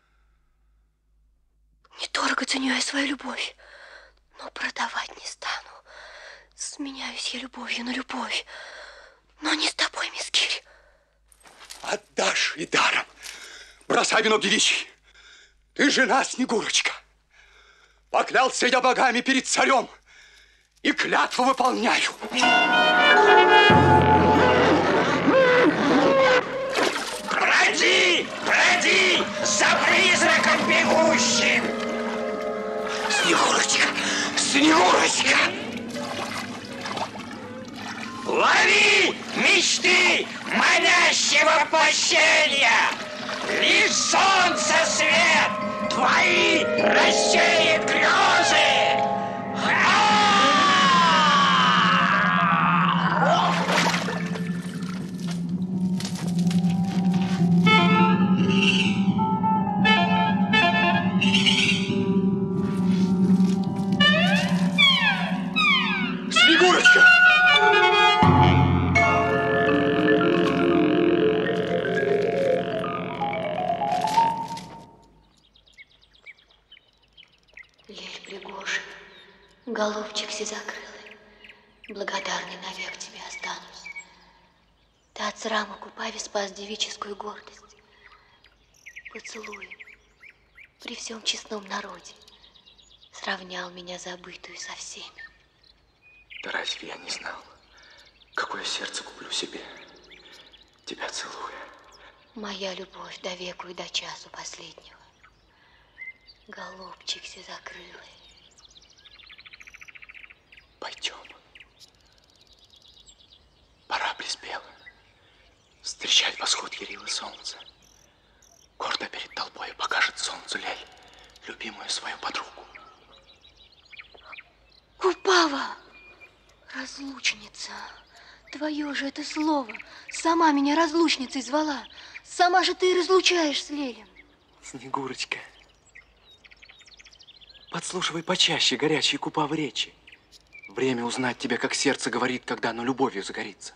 Недорого ценю я свою любовь, но продавать не стану. Сменяюсь я любовью на любовь, но не с тобой, мискирь. Отдашь и даром. Бросай венок девичий. Ты жена, Снегурочка. Поклялся я богами перед царем и клятву выполняю. Броди, броди за призраком бегущим. Снегурочка, Снегурочка. Лови мечты манящего воплощения. Лишь солнце свет твои рассеет грезы. Снегурочка! Лель Пригожин, голубчик сизокрылый, благодарный навек тебе останусь. Ты от срама Купави спас девическую гордость. Поцелуй при всем честном народе сравнял меня забытую со всеми. Да разве я не знал, какое сердце куплю себе, тебя целуя? Моя любовь до веку и до часу последнего. Голубчик сизокрылый. Пойдем. Встречает восход ярило солнце. Гордо перед толпой покажет солнцу Лель любимую свою подругу. Купава, разлучница, твое же это слово. Сама меня разлучницей звала. Сама же ты и разлучаешь с Лелем. Снегурочка, подслушивай почаще горячие Купавы речи. Время узнать тебя, как сердце говорит, когда оно любовью загорится.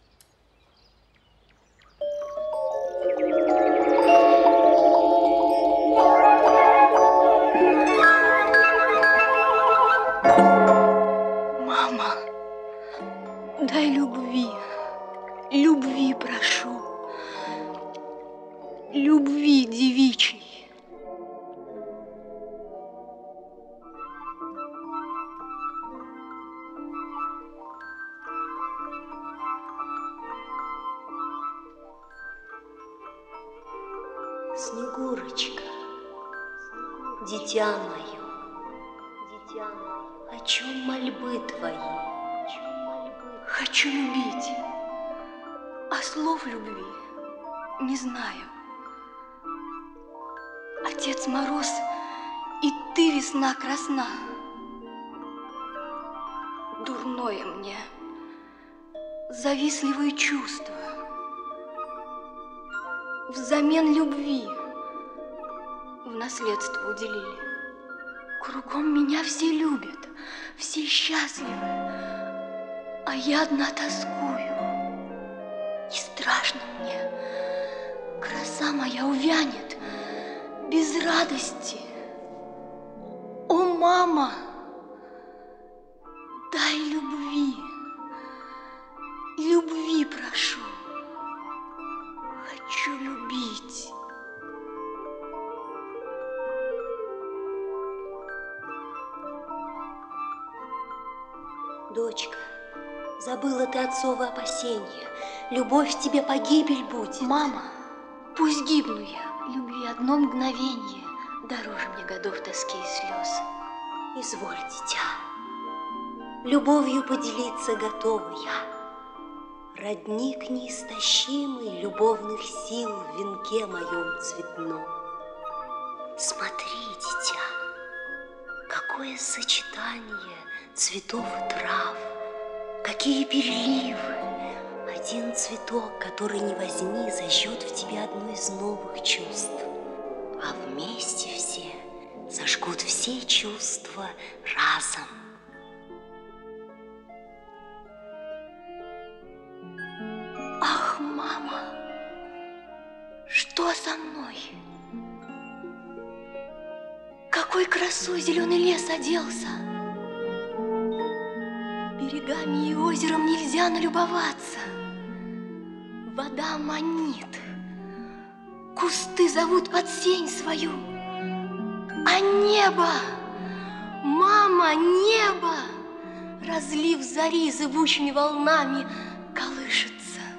Мама, дай любви, любви прошу, любви девичьей. Снегурочка, дитя мое, о чем мольбы твои? Хочу любить, а слов любви не знаю. Отец Мороз, и ты, весна красна. Дурное мне, завистливые чувства. Взамен любви в наследство уделили. Кругом меня все любят, все счастливы, а я одна тоскую. И страшно мне, краса моя увянет без радости. О, мама, дай любви, любви прошу. Хочу любить. Дочка, забыла ты отцовы опасения. Любовь в тебе погибель будет. Мама, пусть гибну я, любви одно мгновенье дороже мне годов тоски и слез. Изволь, дитя, любовью поделиться готова я. Родник неистощимый любовных сил в венке моем цветном. Смотри, дитя, какое сочетание цветов и трав, какие переливы. Один цветок, который не возьми, зажжет в тебе одно из новых чувств. А вместе все зажгут все чувства разом. Ах, мама, что со мной? Какой красой зеленый лес оделся. Берегами и озером нельзя налюбоваться. Вода манит, кусты зовут под сень свою. А небо, мама, небо, разлив зари зыбучими волнами, колышется.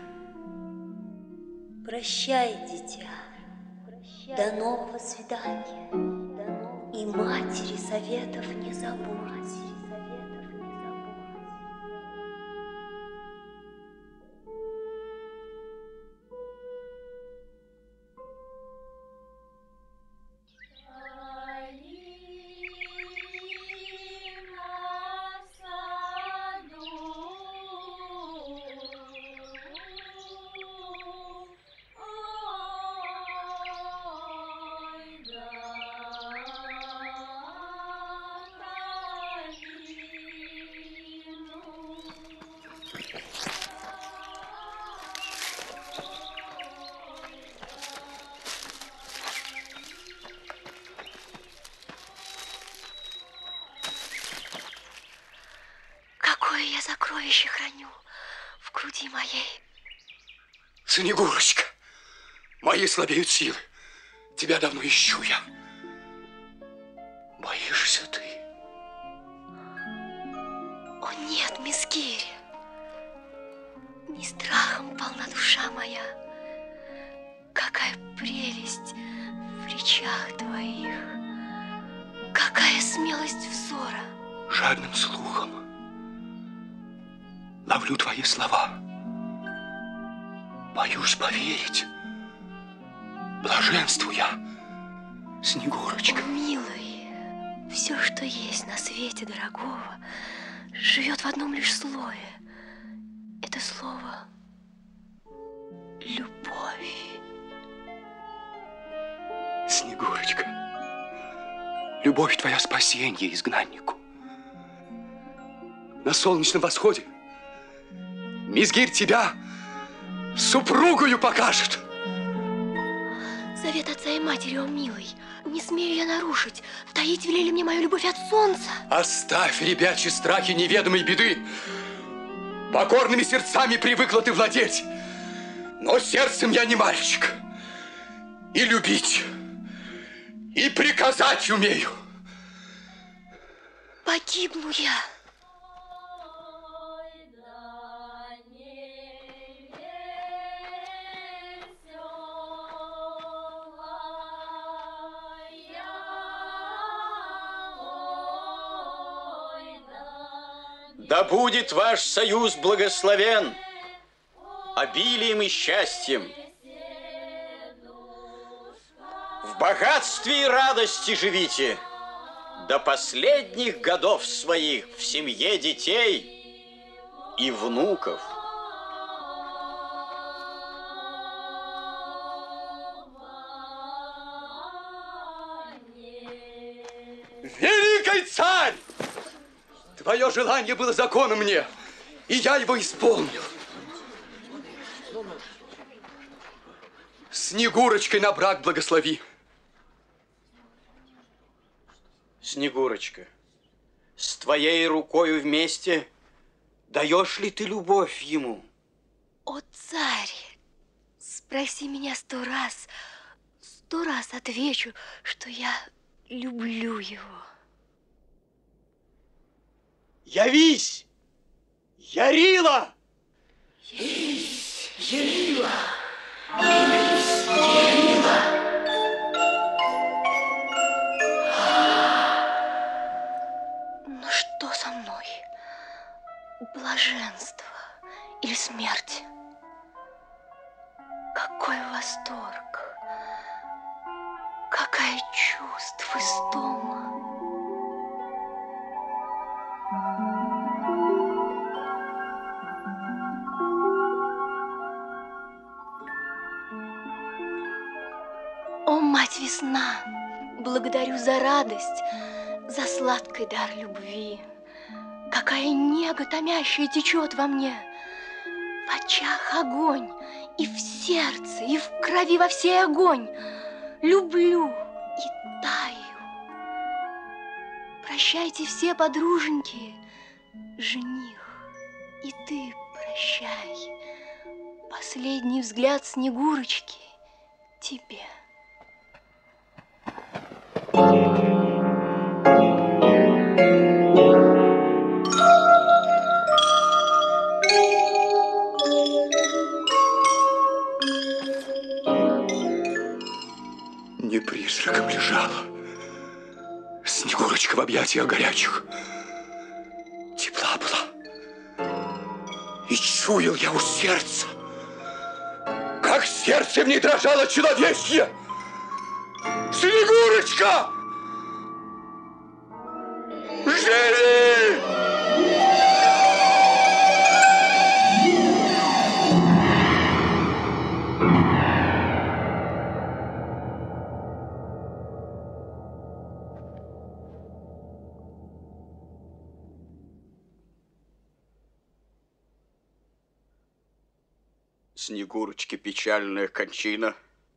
Прощай, дитя, до нового свидания. И матери советов не забудь. Я сокровище храню в груди моей. Снегурочка, мои слабеют силы. Тебя давно ищу я. Боишься ты? О, нет, мисс Кири. Не страхом полна душа моя. Какая прелесть в речах твоих. Какая смелость взора. Жадным слухом ловлю твои слова. Боюсь поверить. Блаженствую я, Снегурочка. О, милый, все, что есть на свете дорогого, живет в одном лишь слове. Это слово любовь. Снегурочка, любовь твоя спасенье изгнаннику. На солнечном восходе Мизгирь тебя супругою покажет. Завет отца и матери, о милый, не смею я нарушить. Таить велели мне мою любовь от солнца. Оставь ребячьи страхи неведомой беды. Покорными сердцами привыкла ты владеть. Но сердцем я не мальчик. И любить, и приказать умею. Погибну я. Да будет ваш союз благословен обилием и счастьем. В богатстве и радости живите до последних годов своих в семье детей и внуков. Великий царь! Твое желание было законом мне, и я его исполнил. Снегурочкой на брак благослови. Снегурочка, с твоей рукою вместе даешь ли ты любовь ему? О, царь, спроси меня 100 раз отвечу, что я люблю его. Явись, Ярила! Явись, Ярила! Явись, Ярила! Ну что со мной? Блаженство или смерть? Какой восторг! Какая чувств истома! О, мать весна, благодарю за радость, за сладкий дар любви. Какая нега томящая течет во мне. В очах огонь, и в сердце, и в крови во всей огонь. Люблю и таю. Прощайте все, подруженьки, жених, и ты прощай. Последний взгляд Снегурочки тебе. Не призраком лежала Снегурочка в объятиях горячих. Тепла была. И чуял я у сердца, как сердце в ней дрожало человечье. Снегурочка! Живи! Снегурочки печальная кончина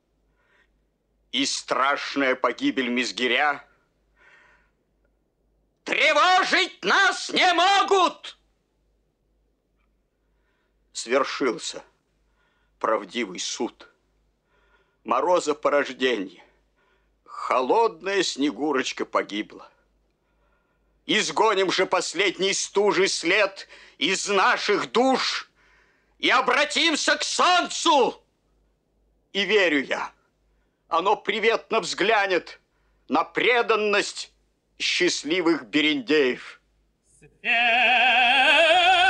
и страшная погибель Мизгиря тревожить нас не могут. Свершился правдивый суд. Мороза порожденье. Холодная Снегурочка погибла. Изгоним же последний стужий след из наших душ и обратимся к солнцу. И верю я, оно приветно взглянет на преданность счастливых берендеев. Свет!